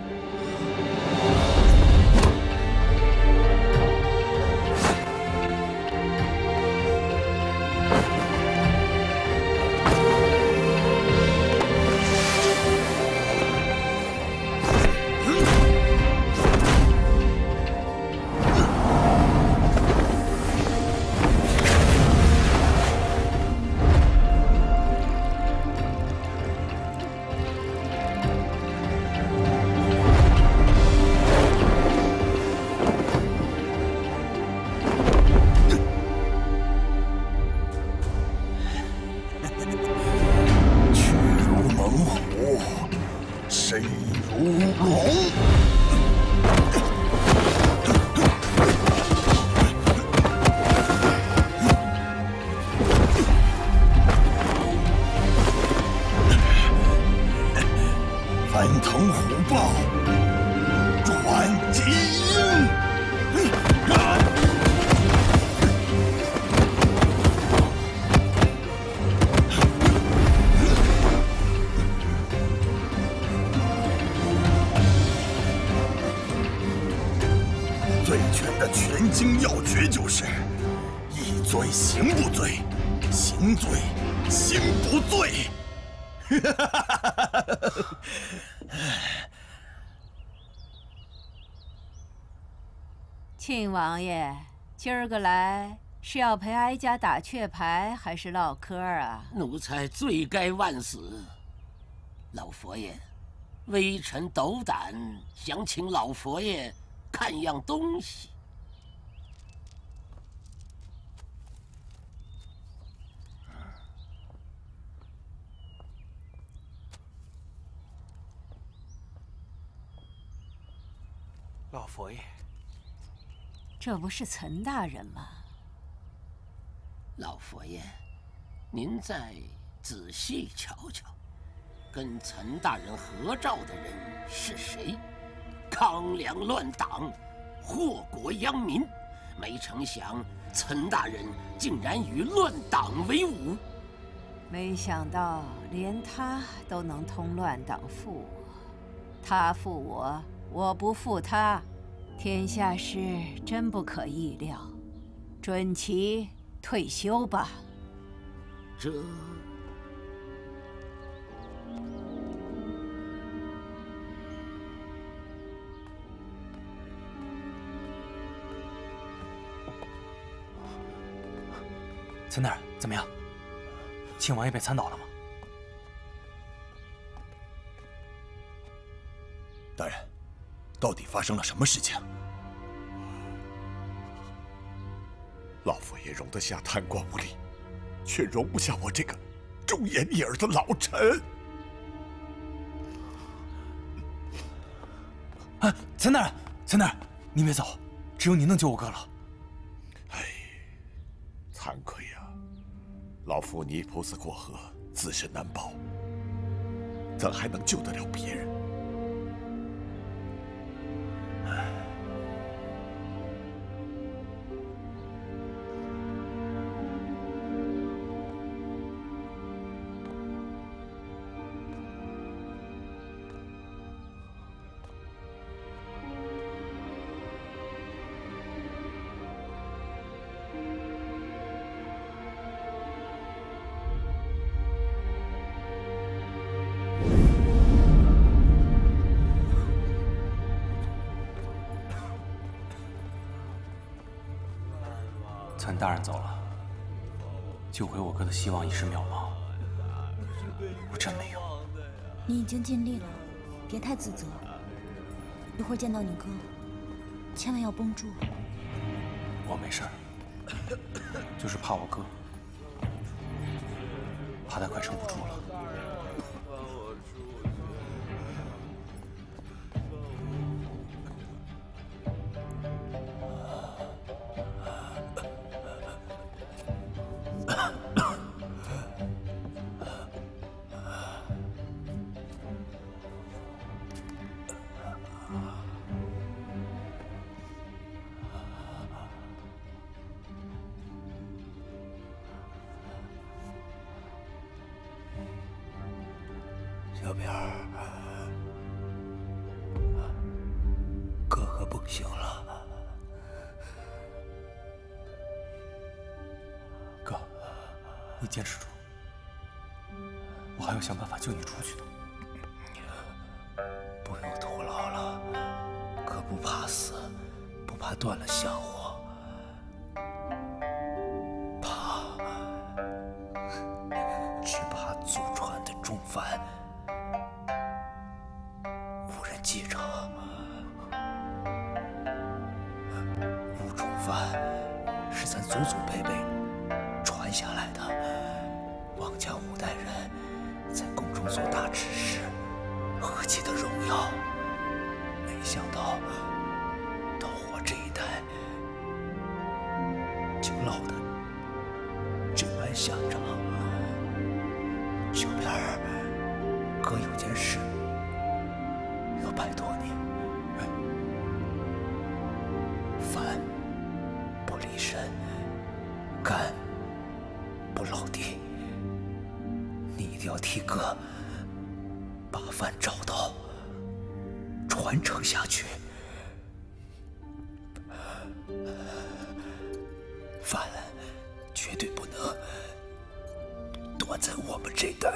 醉拳的全经要诀就是：意醉行不醉，行醉心不醉。 庆王爷，今儿个来是要陪哀家打雀牌，还是唠嗑啊？ 奴才罪该万死。老佛爷，微臣斗胆，想请老佛爷看样东西。 老佛爷， 这不是岑大人吗？ 老佛爷，您再仔细瞧瞧，跟岑大人合照的人是谁？抗梁乱党，祸国殃民，没成想岑大人竟然与乱党为伍。 没想到连他都能通乱党负我，他负我，我不负他，天下事真不可意料。准其退休吧。 这。 岑大人怎么样？庆王爷被参倒了吗？ 大人，到底发生了什么事情？ 老佛爷容得下贪官污吏，却容不下我这个忠言逆耳的老臣。 啊，岑大人，岑大人，你别走，只有你能救我哥了。 哎，惭愧呀、啊，老夫泥菩萨过河，自身难保，怎还能救得了别人？ 岑大人走了，救回我哥的希望已是渺茫。我真没用。 你已经尽力了，别太自责。一会儿见到你哥，千万要绷住。 我没事儿，就是怕我哥，怕他快撑不住了。 小兵儿，哥哥不行了。 哥，你坚持住，我还要想办法救你出去的。 不用徒劳了，哥不怕死，不怕断了香火，怕只怕祖传的中藩无人继承。吴中藩是咱祖祖辈辈传下来的，王家五代人在宫中做大执事，何其的荣耀！没想到到我这一代就落得这般下场。小辫儿，哥有件事要拜托你。饭不离身，肝不落地，你一定要替哥把饭找到，传承下去。饭绝对不能断在我们这代。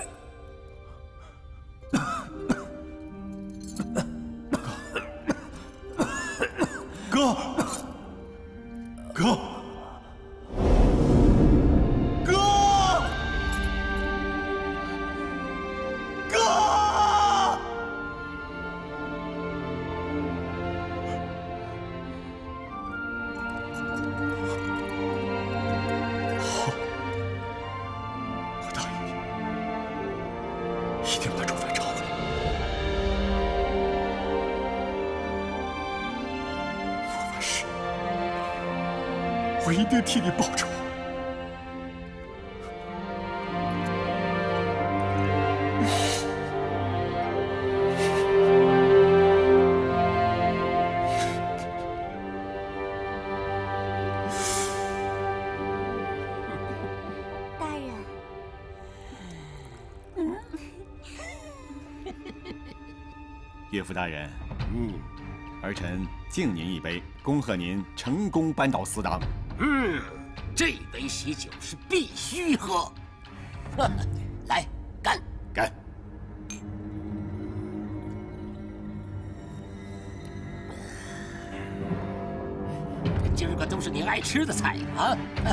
哥，哥，哥，哥！好，我答应你，一定把中藩找回来。我发誓，我一定替你报仇。 大人， 岳父大人，嗯，儿臣敬您一杯，恭贺您成功扳倒死党。 嗯，这杯喜酒是必须喝。来，干干！ 今儿个都是你爱吃的菜啊！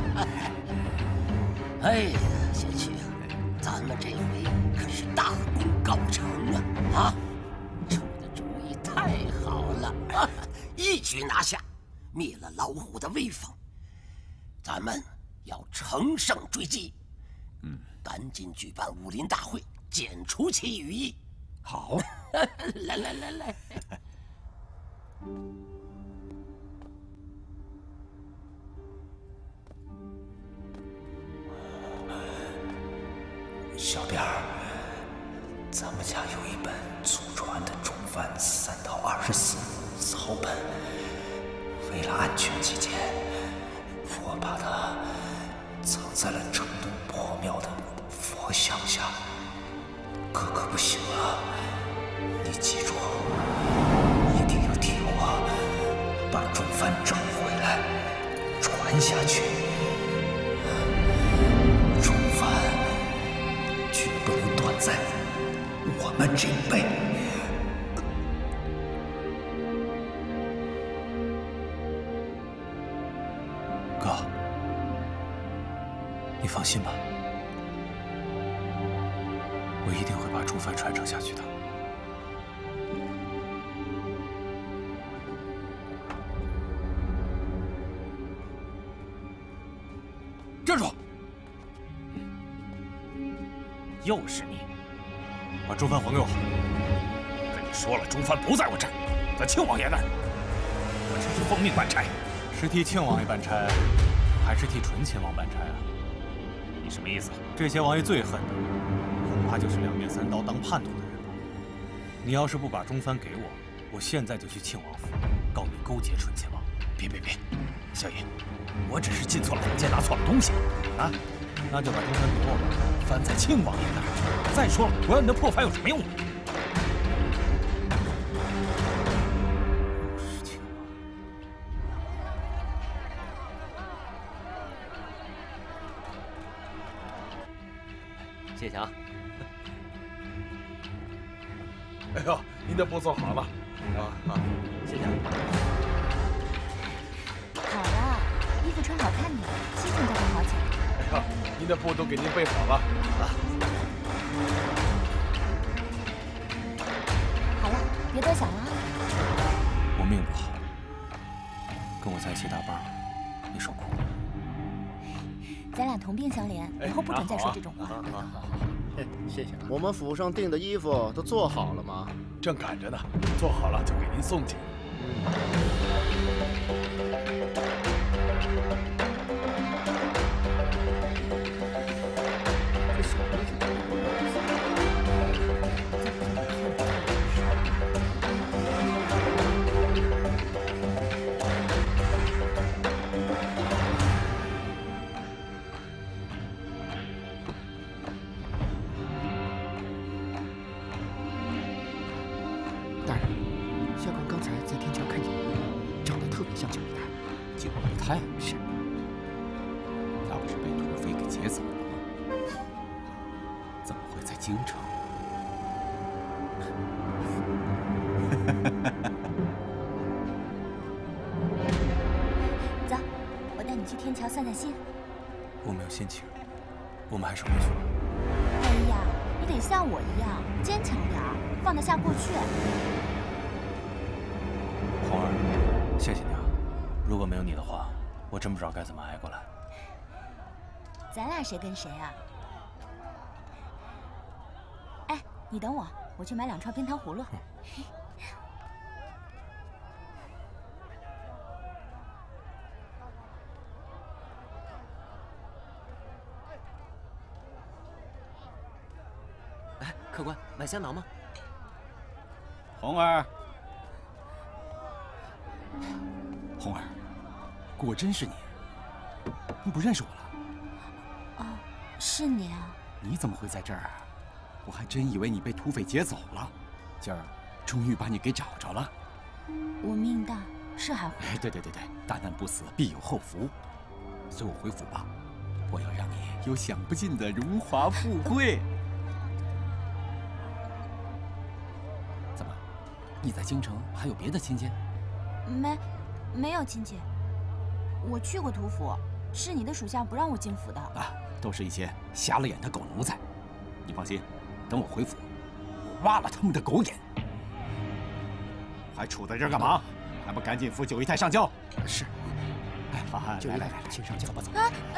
哎呀，小曲啊，咱们这回可是大功告成啊！啊，出的主意太好了，啊、一举拿下，灭了老虎的威风。咱们要乘胜追击，嗯，赶紧举办武林大会，剪除其羽翼。 好， 来来来来。 小辫儿，咱们家有一本祖传的中藩三到二十四草本，为了安全起见，我把它藏在了城东破庙的佛像下。哥哥不行了，你记住，一定要替我把中藩找回来，传下去。中藩绝不能断在我们这一辈。 哥，你放心吧，我一定会把中藩传承下去的。 站住！又是你， 把中藩还给我！ 跟你说了，中藩不在我这儿，在庆王爷那儿。我只是奉命办差。 是替庆王爷办差，还是替纯亲王办差啊？ 你什么意思？ 这些王爷最恨的，恐怕就是两面三刀当叛徒的人吧。你要是不把中藩给我，我现在就去庆王府告你勾结纯亲王。 别别别，小爷，我只是进错了房间，拿错了东西啊。 那就把中藩给我吧， 藩在庆王爷那儿。再说了，我要你的破藩有什么用啊？ 谢谢啊。 哎呦，您的布做好了，啊啊， 谢谢。 好了，衣服穿好看点，心情就会好起来。 哎呀，您的布都给您备好了啊。 好了，别多想了啊。 我命不好，跟我在一起大半，你受苦。 咱俩同病相怜，以后不准再说这种话。 好好好，谢谢。我们府上订的衣服都做好了吗？ 正赶着呢，做好了就给您送去。 大人，下官刚才在天桥看见你，长得特别像九姨太。 九姨太是，那不是被土匪给劫走了吗？怎么会在京城？ 走，我带你去天桥散散心。 我没有心情，我们还是回去吧。 哎呀，你得像我一样坚强点儿，放得下过去。 红儿，谢谢你啊！如果没有你的话，我真不知道该怎么挨过来。 咱俩谁跟谁啊？哎，你等我，我去买两串冰糖葫芦。 哎，客官，买香囊吗？ 红儿，红儿，果真是你，你不认识我了？ 哦，是你啊！ 你怎么会在这儿啊？我还真以为你被土匪劫走了，今儿终于把你给找着了。 我命大，是还会。 哎，对对对对，大难不死必有后福。随我回府吧，我要让你有享不尽的荣华富贵。怎么，你在京城还有别的亲戚？ 没，没有亲戚。我去过屠府，是你的属下不让我进府的。 啊，都是一些瞎了眼的狗奴才。你放心，等我回府，我挖了他们的狗眼。还杵在这儿干嘛？还不赶紧扶九姨太上轿！是。哎，好，来来来来，请上轿吧，走吧。 啊啊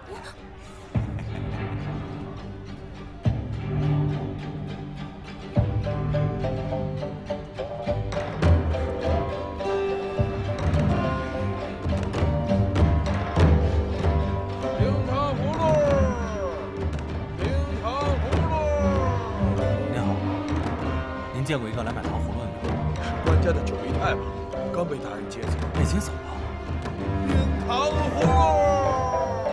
见过一个来买糖葫芦的女人， 是官家的九姨太吧？刚被大人接走， 被接走了。 冰糖葫芦，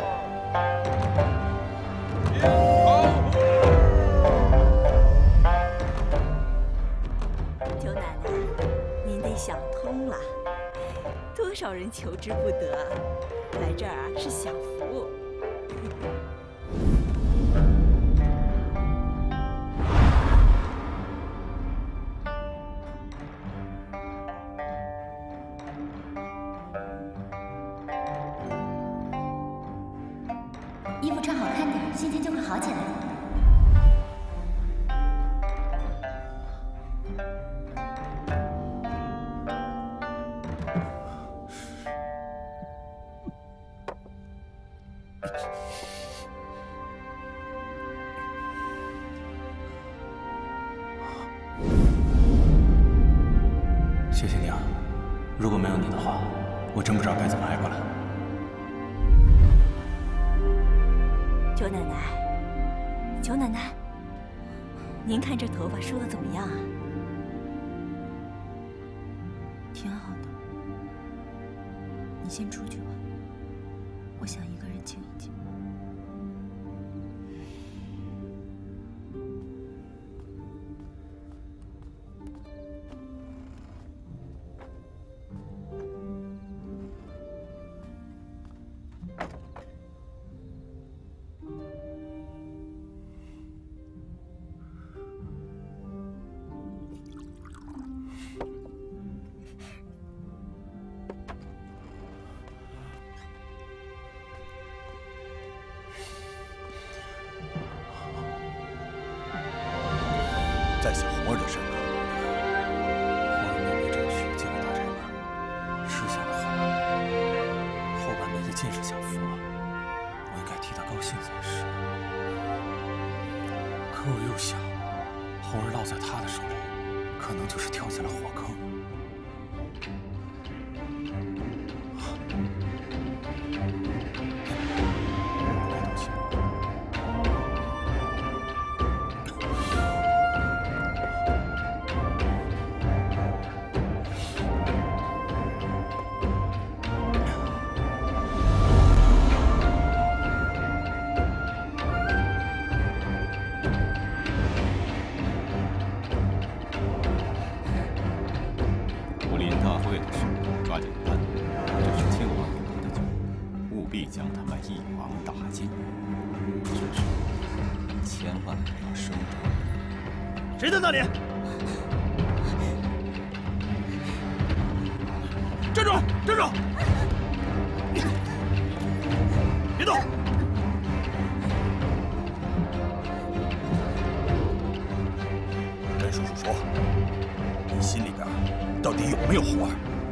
冰糖葫芦。九奶奶，您得想通了，多少人求之不得，来这儿啊是享福。 衣服穿好看点，心情就会好起来。 谢谢你啊！如果没有你的话，我真不知道该怎么挨过来。 九奶奶，九奶奶，您看这头发梳的怎么样啊？ 挺好的。你先出去吧，我想一个人静一静。 在下红儿的身上。 红儿面没争取进了大宅门，吃下了很难，后半辈子尽是享福了，我应该替他高兴才是。可我又想，红儿落在他的手里，可能就是跳进了火坑。 谁在那里？站住！站住！别动！ 跟叔叔说，你心里边到底有没有红儿？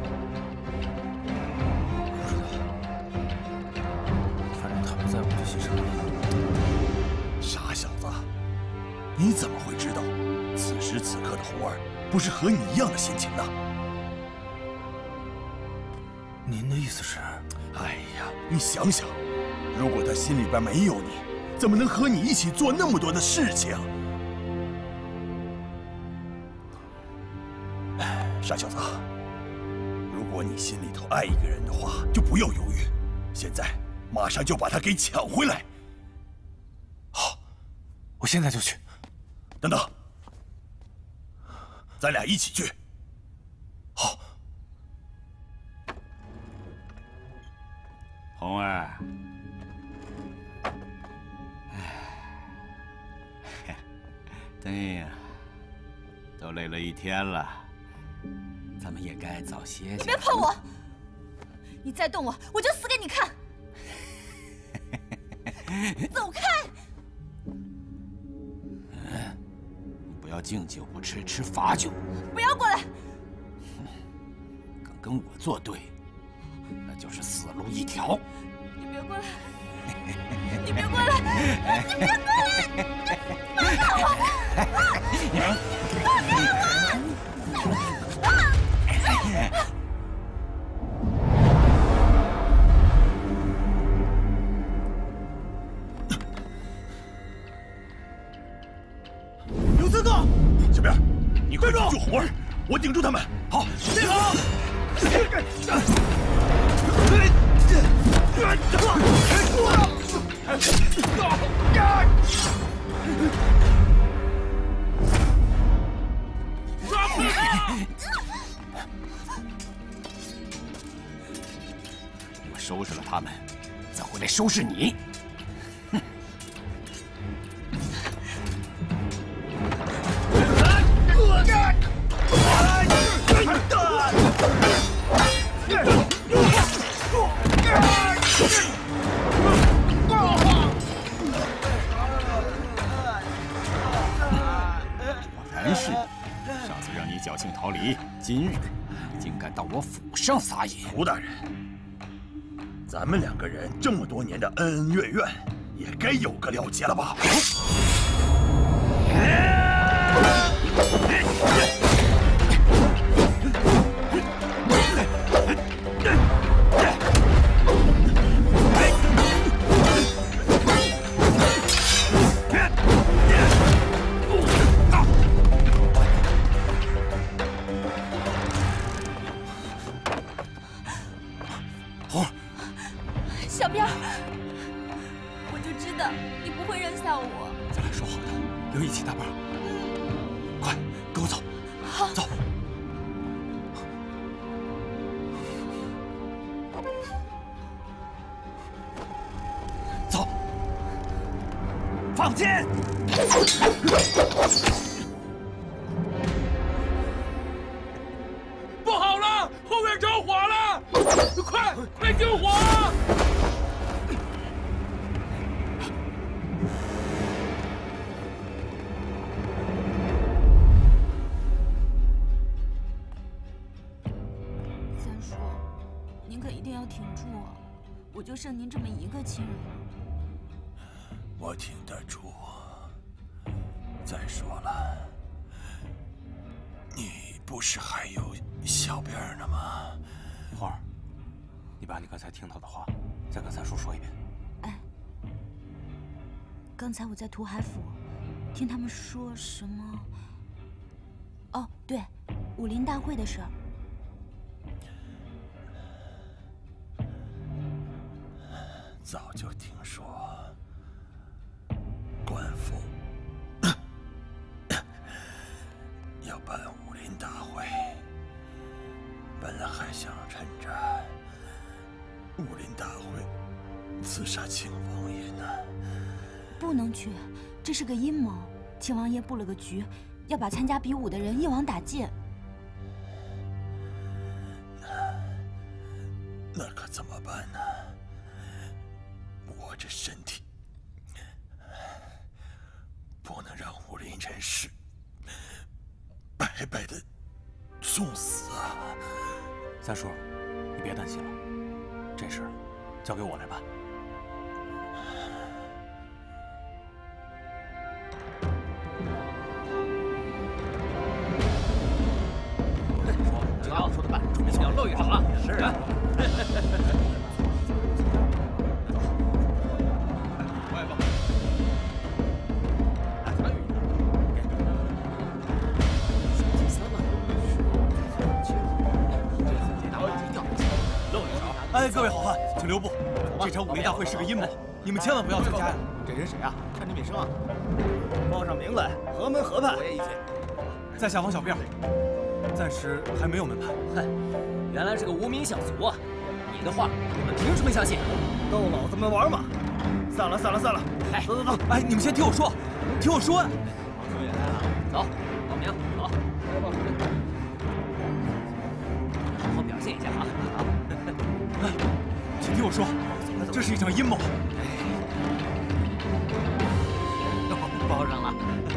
不知道，反正他不在我这心上了。 傻小子，你怎么会知道？ 此时此刻的红儿，不是和你一样的心情呢？ 您的意思是？ 哎呀，你想想，如果他心里边没有你，怎么能和你一起做那么多的事情？傻小子，如果你心里头爱一个人的话，就不要犹豫，现在马上就把他给抢回来。 好，我现在就去。 等等。 咱俩一起去。好， 红儿，哎，对呀，都累了一天了，咱们也该早歇歇。 你别碰我！你再动我，我就死给你看！走开！ 不要敬酒不吃吃罚酒， 不要过来！ 敢跟我作对，那就是死路一条。 你别过来！你别过来！你别过来！放开我！放开我！ 有刺客！小兵，你快去救红儿，我顶住他们。好， 备好！ 我收拾了他们，再回来收拾你。 侥幸逃离，今日你竟敢到我府上撒野！ 胡大人，咱们两个人这么多年的恩恩怨怨，也该有个了结了吧？ 小兵儿，我就知道你不会扔下我。 咱俩说好的，留一起搭伴。快，跟我走。 好， 走。走。 放箭！ 不好了，后面着火了！快，快救火！ 小挺住，我就剩您这么一个亲人了。 我挺得住。再说了，你不是还有小辫儿呢吗？ 花儿，你把你刚才听到的话再跟三叔说一遍。 哎，刚才我在涂海府听他们说什么？哦，对，武林大会的事儿。 早就听说，官府要办武林大会，本来还想趁着武林大会刺杀庆王爷呢。 不能去，这是个阴谋。庆王爷布了个局，要把参加比武的人一网打尽。 那可怎么办呢？我这身体不能让武林人士白白的送死啊！ 三叔，你别担心了，这事交给我来办。 知道说的办，没错，要露一手了。是啊。 哎，各位好汉，请留步！这场武林大会是个阴谋，你们千万不要参加呀！ 这人谁啊？看这面生啊！报上名来，何门何派？我也一起。 在下王小辫，暂时还没有门派。 哼，原来是个无名小卒啊！你的话，我们凭什么相信？ 逗老子们玩嘛！散了，散了，散了！ 哎， 走走走！ 哎，你们先听我说，听我说呀！ 朱也来了，走，报名，走。好好表现一下啊！ 哎，请听我说，这是一场阴谋。 报上了。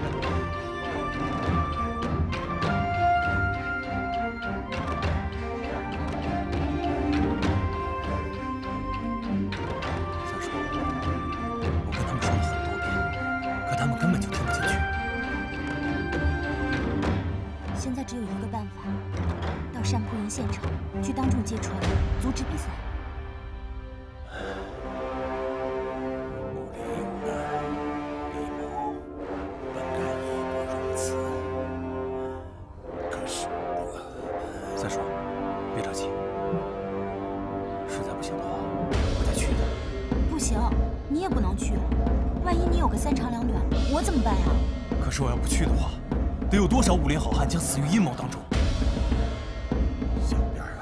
三叔，我跟他们说了很多遍，可他们根本就听不进去。 现在只有一个办法，到山坡营现场去当众揭穿，阻止比赛。 三叔，别着急，实在不行的话，我再去的。 不行，你也不能去，万一你有个三长两短，我怎么办呀？ 可是我要不去的话，得有多少武林好汉将死于阴谋当中？ 小辫儿啊，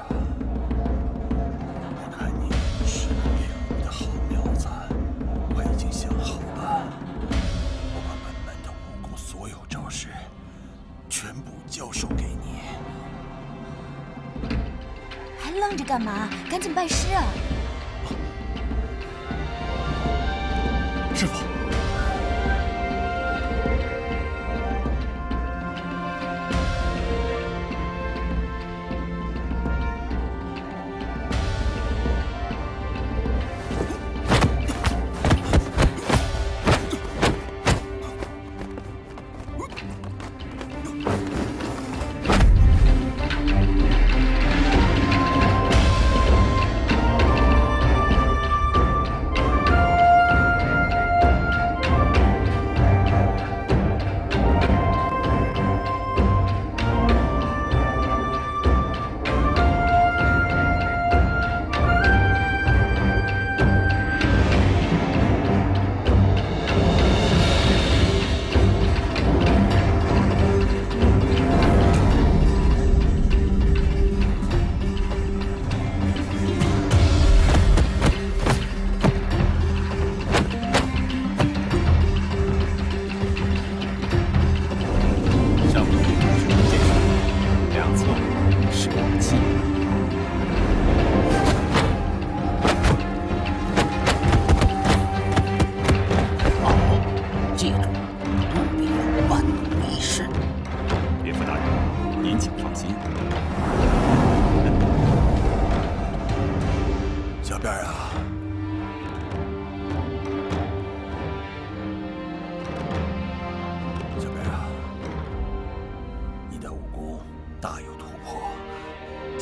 我看你是个练武的好苗子，我已经想好了，我把本门的武功所有招式全部教授给你。 还愣着干嘛？赶紧拜师啊！ 师傅。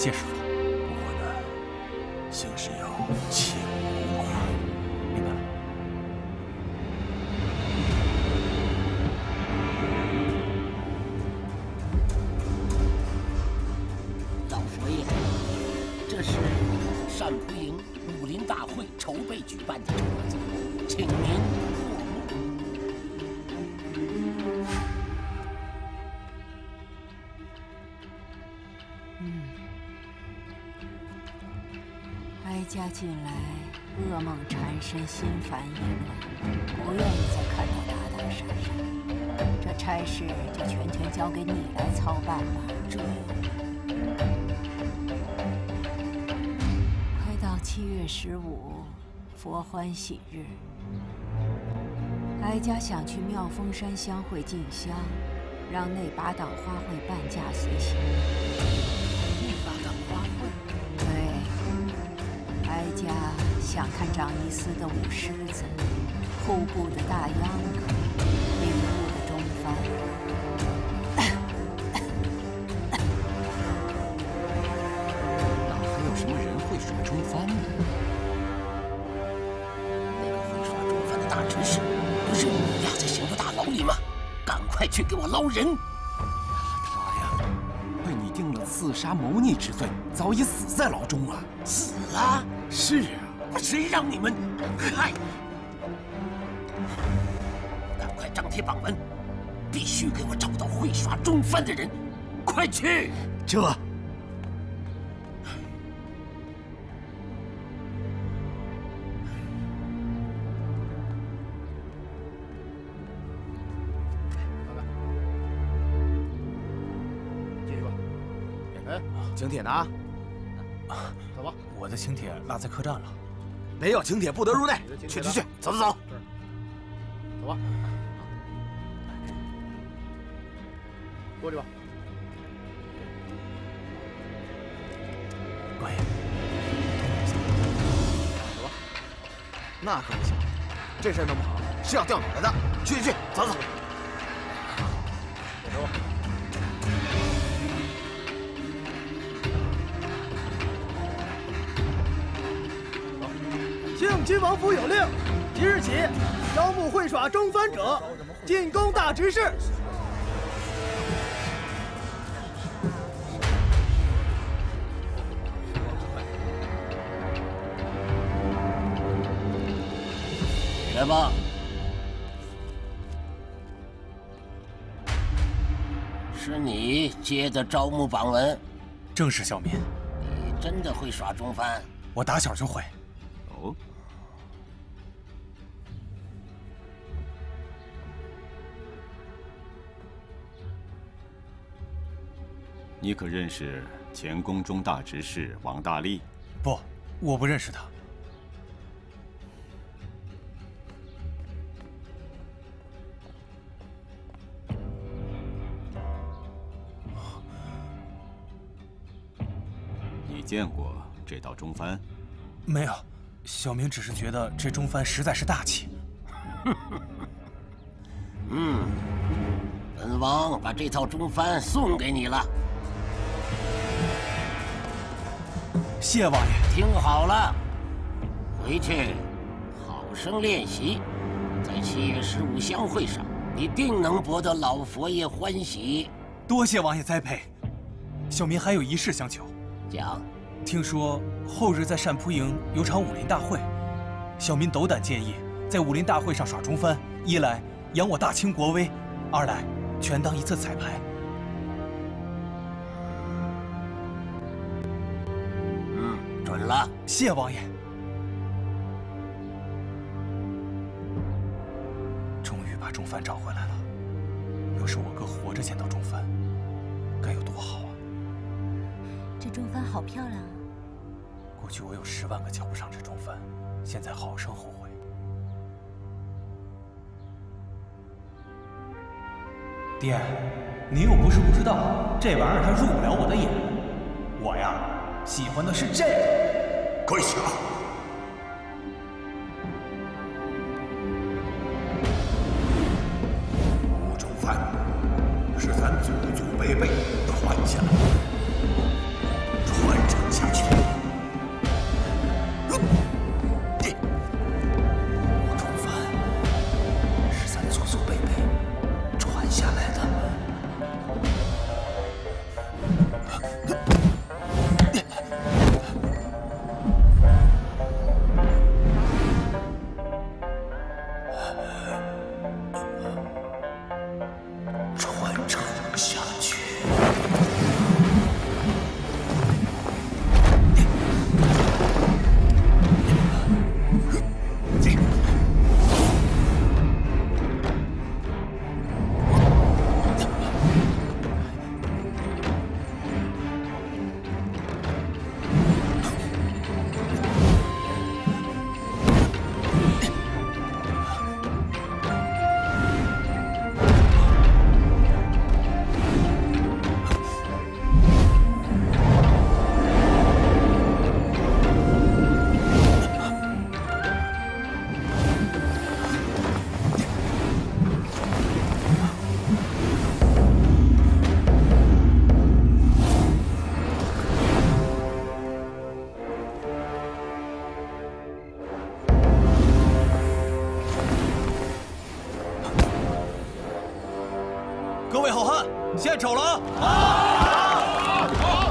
谢师傅。 不过呢，行事要切勿误会。 明白了。 老佛爷，这是单蒲营武林大会筹备举办的场子，请您过目。 嗯，哀家近来噩梦缠身，心烦意乱，不愿意再看他打打杀杀。这差事就全权交给你来操办吧。这。 七月十五，佛欢喜日，哀家想去妙峰山相会进香，让那把党花会半价随行。 那把党花会？ 对，哀家想看长一司的舞狮子，户部的大秧歌，领务的中幡。 会耍中幡呢？那个会耍中幡的大执事，不是压在刑部大牢里吗？赶快去给我捞人！ 他呀，被你定了刺杀谋逆之罪，早已死在牢中了。 死了？ 是啊， 谁让你们害？赶快张贴榜文，必须给我找到会耍中幡的人！快去！ 这。 请帖拿， 走吧。我的请帖落在客栈了。 没有请帖不得入内。去去去，走走走。走吧。过去吧。 官爷， 走吧。那可不行，这事弄不好是要掉脑袋的。去去去，走走。走吧。 庆亲王府有令，即日起，招募会耍中幡者，进宫大执事。 来吧。是你接的招募榜文？ 正是小民。 你真的会耍中幡？ 我打小就会。 哦，你可认识前宫中大执事王大力？ 不，我不认识他。 你见过这道中幡？ 没有。 小明只是觉得这中幡实在是大气。 嗯，本王把这套中幡送给你了。 谢王爷。 听好了，回去好生练习，在七月十五相会上，你定能博得老佛爷欢喜。 多谢王爷栽培。小民还有一事相求。 讲。 听说后日在单蒲营有场武林大会，小民斗胆建议在武林大会上耍中幡，一来扬我大清国威，二来全当一次彩排。 嗯，准了。 谢王爷。终于把中幡找回来了。要是我哥活着见到中幡，该有多好啊！ 这中幡好漂亮啊！ 过去我有十万个瞧不上这中幡，现在好生后悔。爹，您又不是不知道，这玩意儿它入不了我的眼。我呀，喜欢的是这个。 跪下！武中幡是咱祖祖辈辈传下来的，传。 各位好汉，献丑了啊！ 好，好。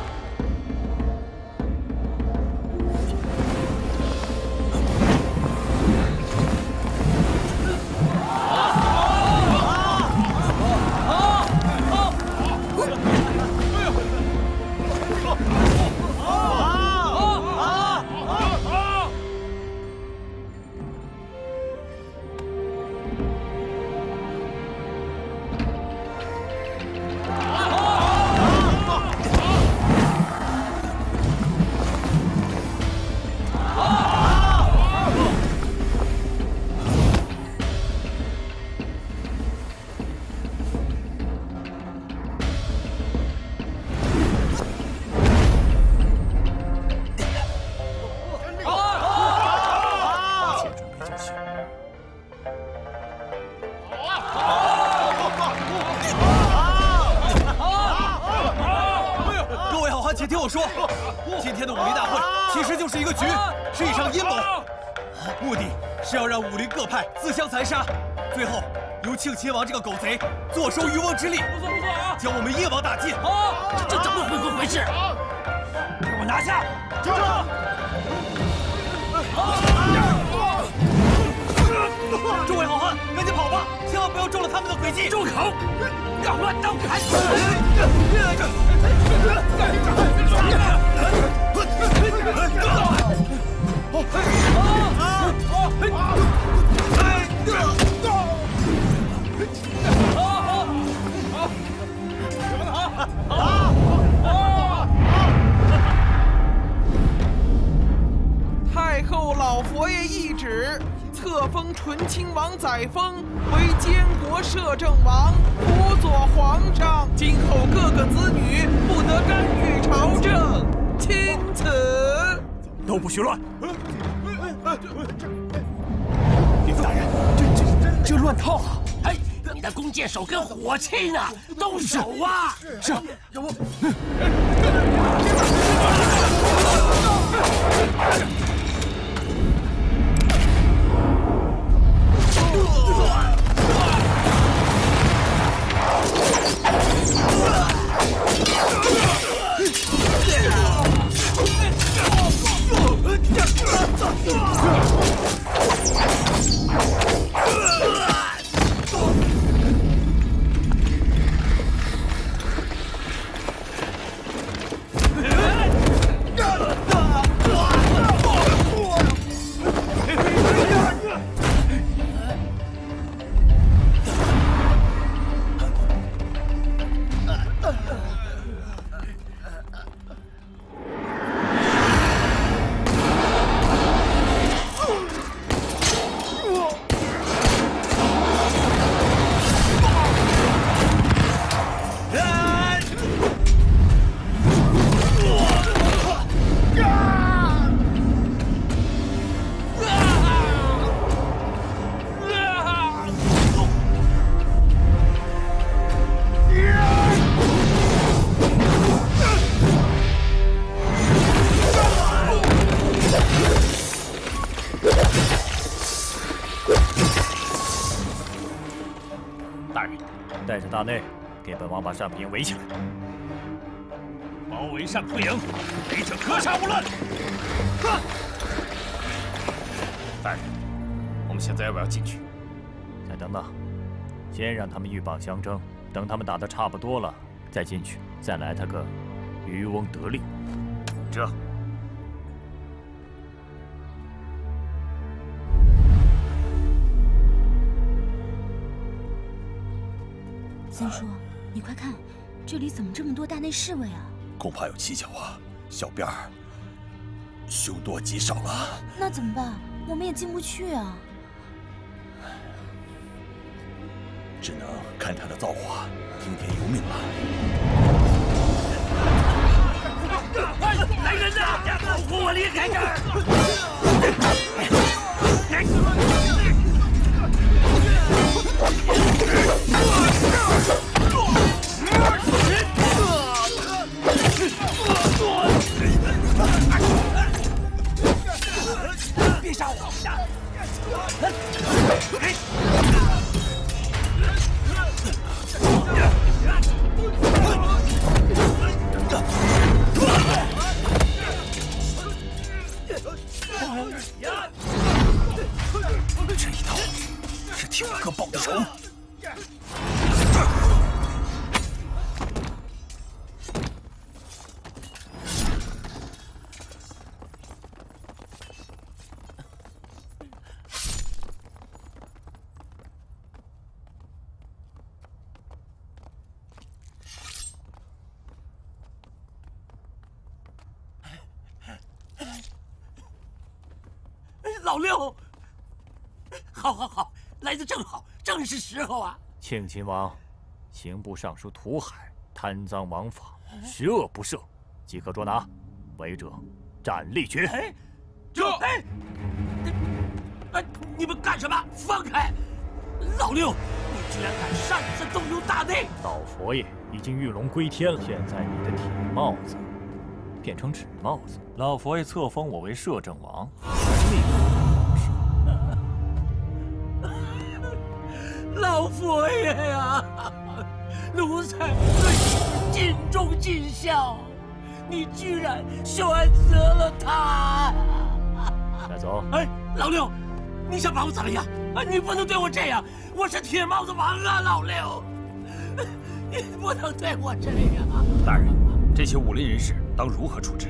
且听我说，今天的武林大会其实就是一个局，是一场阴谋，目的是要让武林各派自相残杀，最后由庆亲王这个狗贼坐收渔翁之利，不错不错啊，将我们一网打尽。 好，这这怎么回回事？给我拿下！ 就诸位好汉，赶紧跑吧，千万不要中了他们的诡计！ 住口！要乱刀砍死！ 太后老佛爷懿旨，册封醇亲王载沣为监国摄政王，辅佐皇上。今后各个子女不得干预朝政，钦此。 都不许乱！ 岳父大人，这这这乱套啊！哎，你的弓箭手跟火器呢？动手啊！ 是。 带着大内，给本王把单蒲营围起来，包围单蒲营，违者格杀勿论。大人，我们现在要不要进去？再等等，先让他们鹬蚌相争，等他们打得差不多了，再进去，再来他个渔翁得利。这。 三叔，你快看，这里怎么这么多大内侍卫啊？ 恐怕有蹊跷啊！小辫儿，凶多吉少了。 那怎么办？我们也进不去啊。 只能看他的造化，听天由命了。 来人呐！保护我离开这儿！ 别杀我！ 老六，好，好，好，来的正好，正是时候啊！ 庆亲王，刑部尚书涂海贪赃枉法，十恶不赦，即刻捉拿，违者斩立决。 哎，这哎，哎，你们干什么？放开！老六，你居然敢擅自动用大内！ 老佛爷已经御龙归天了，现在你的铁帽子变成纸帽子。老佛爷册封我为摄政王， 老佛爷呀，奴才对你尽忠尽孝，你居然选择了他！ 带走。 哎，老六，你想把我怎么样？啊，你不能对我这样，我是铁帽子王啊，老六，你不能对我这样。 大人，这些武林人士当如何处置？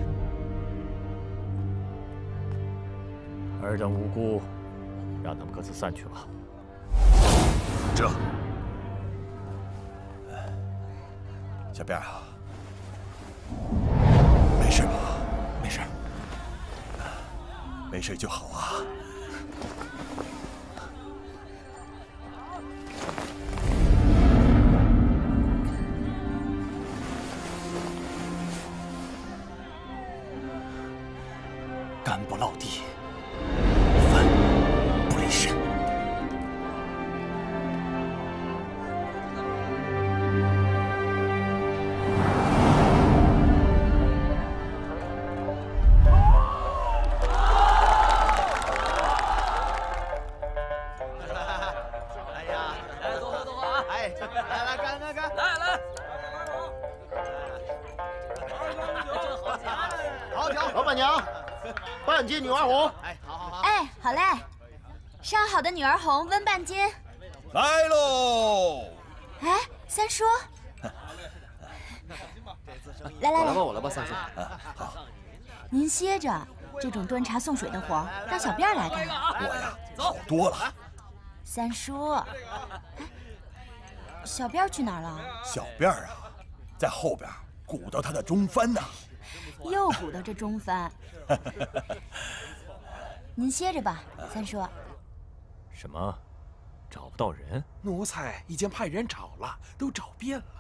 尔等无辜，让他们各自散去吧。 这，小辫啊，没事吧？没事，没事就好啊。 干不落地，饭不离身。 哎呀，来多喝多喝啊！哎，来来干干干！来来。好酒， 老板娘，半斤女儿红。 哎，好好好。 哎，好嘞，上好的女儿红温半斤。 来喽！ 哎，三叔，来来来， 我来吧，三叔。 好， 您歇着，这种端茶送水的活让小辫来干。 我呀，好多了。 三叔，哎，小辫去哪儿了？ 小辫儿啊，在后边鼓捣他的中翻呢。 又鼓捣这中翻。您歇着吧，三叔。 什么？找不到人？ 奴才已经派人找了，都找遍了。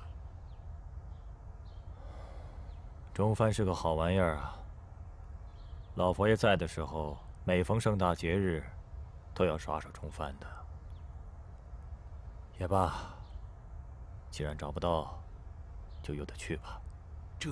中翻是个好玩意儿啊。老佛爷在的时候，每逢盛大节日，都要耍耍中翻的。也罢，既然找不到，就由他去吧。 这。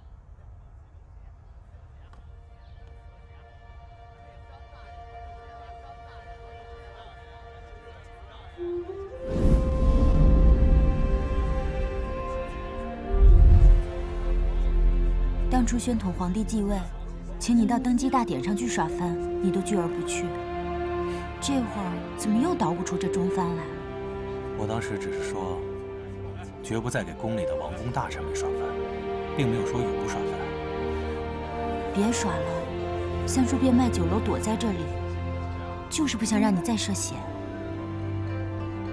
当初宣统皇帝继位，请你到登基大典上去耍翻，你都拒而不去。这会儿怎么又捣鼓出这中翻来？ 我当时只是说，绝不再给宫里的王公大臣们耍翻，并没有说永不耍翻。 别耍了，三叔变卖酒楼躲在这里，就是不想让你再涉险。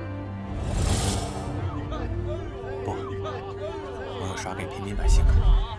不，我要耍给平民百姓看。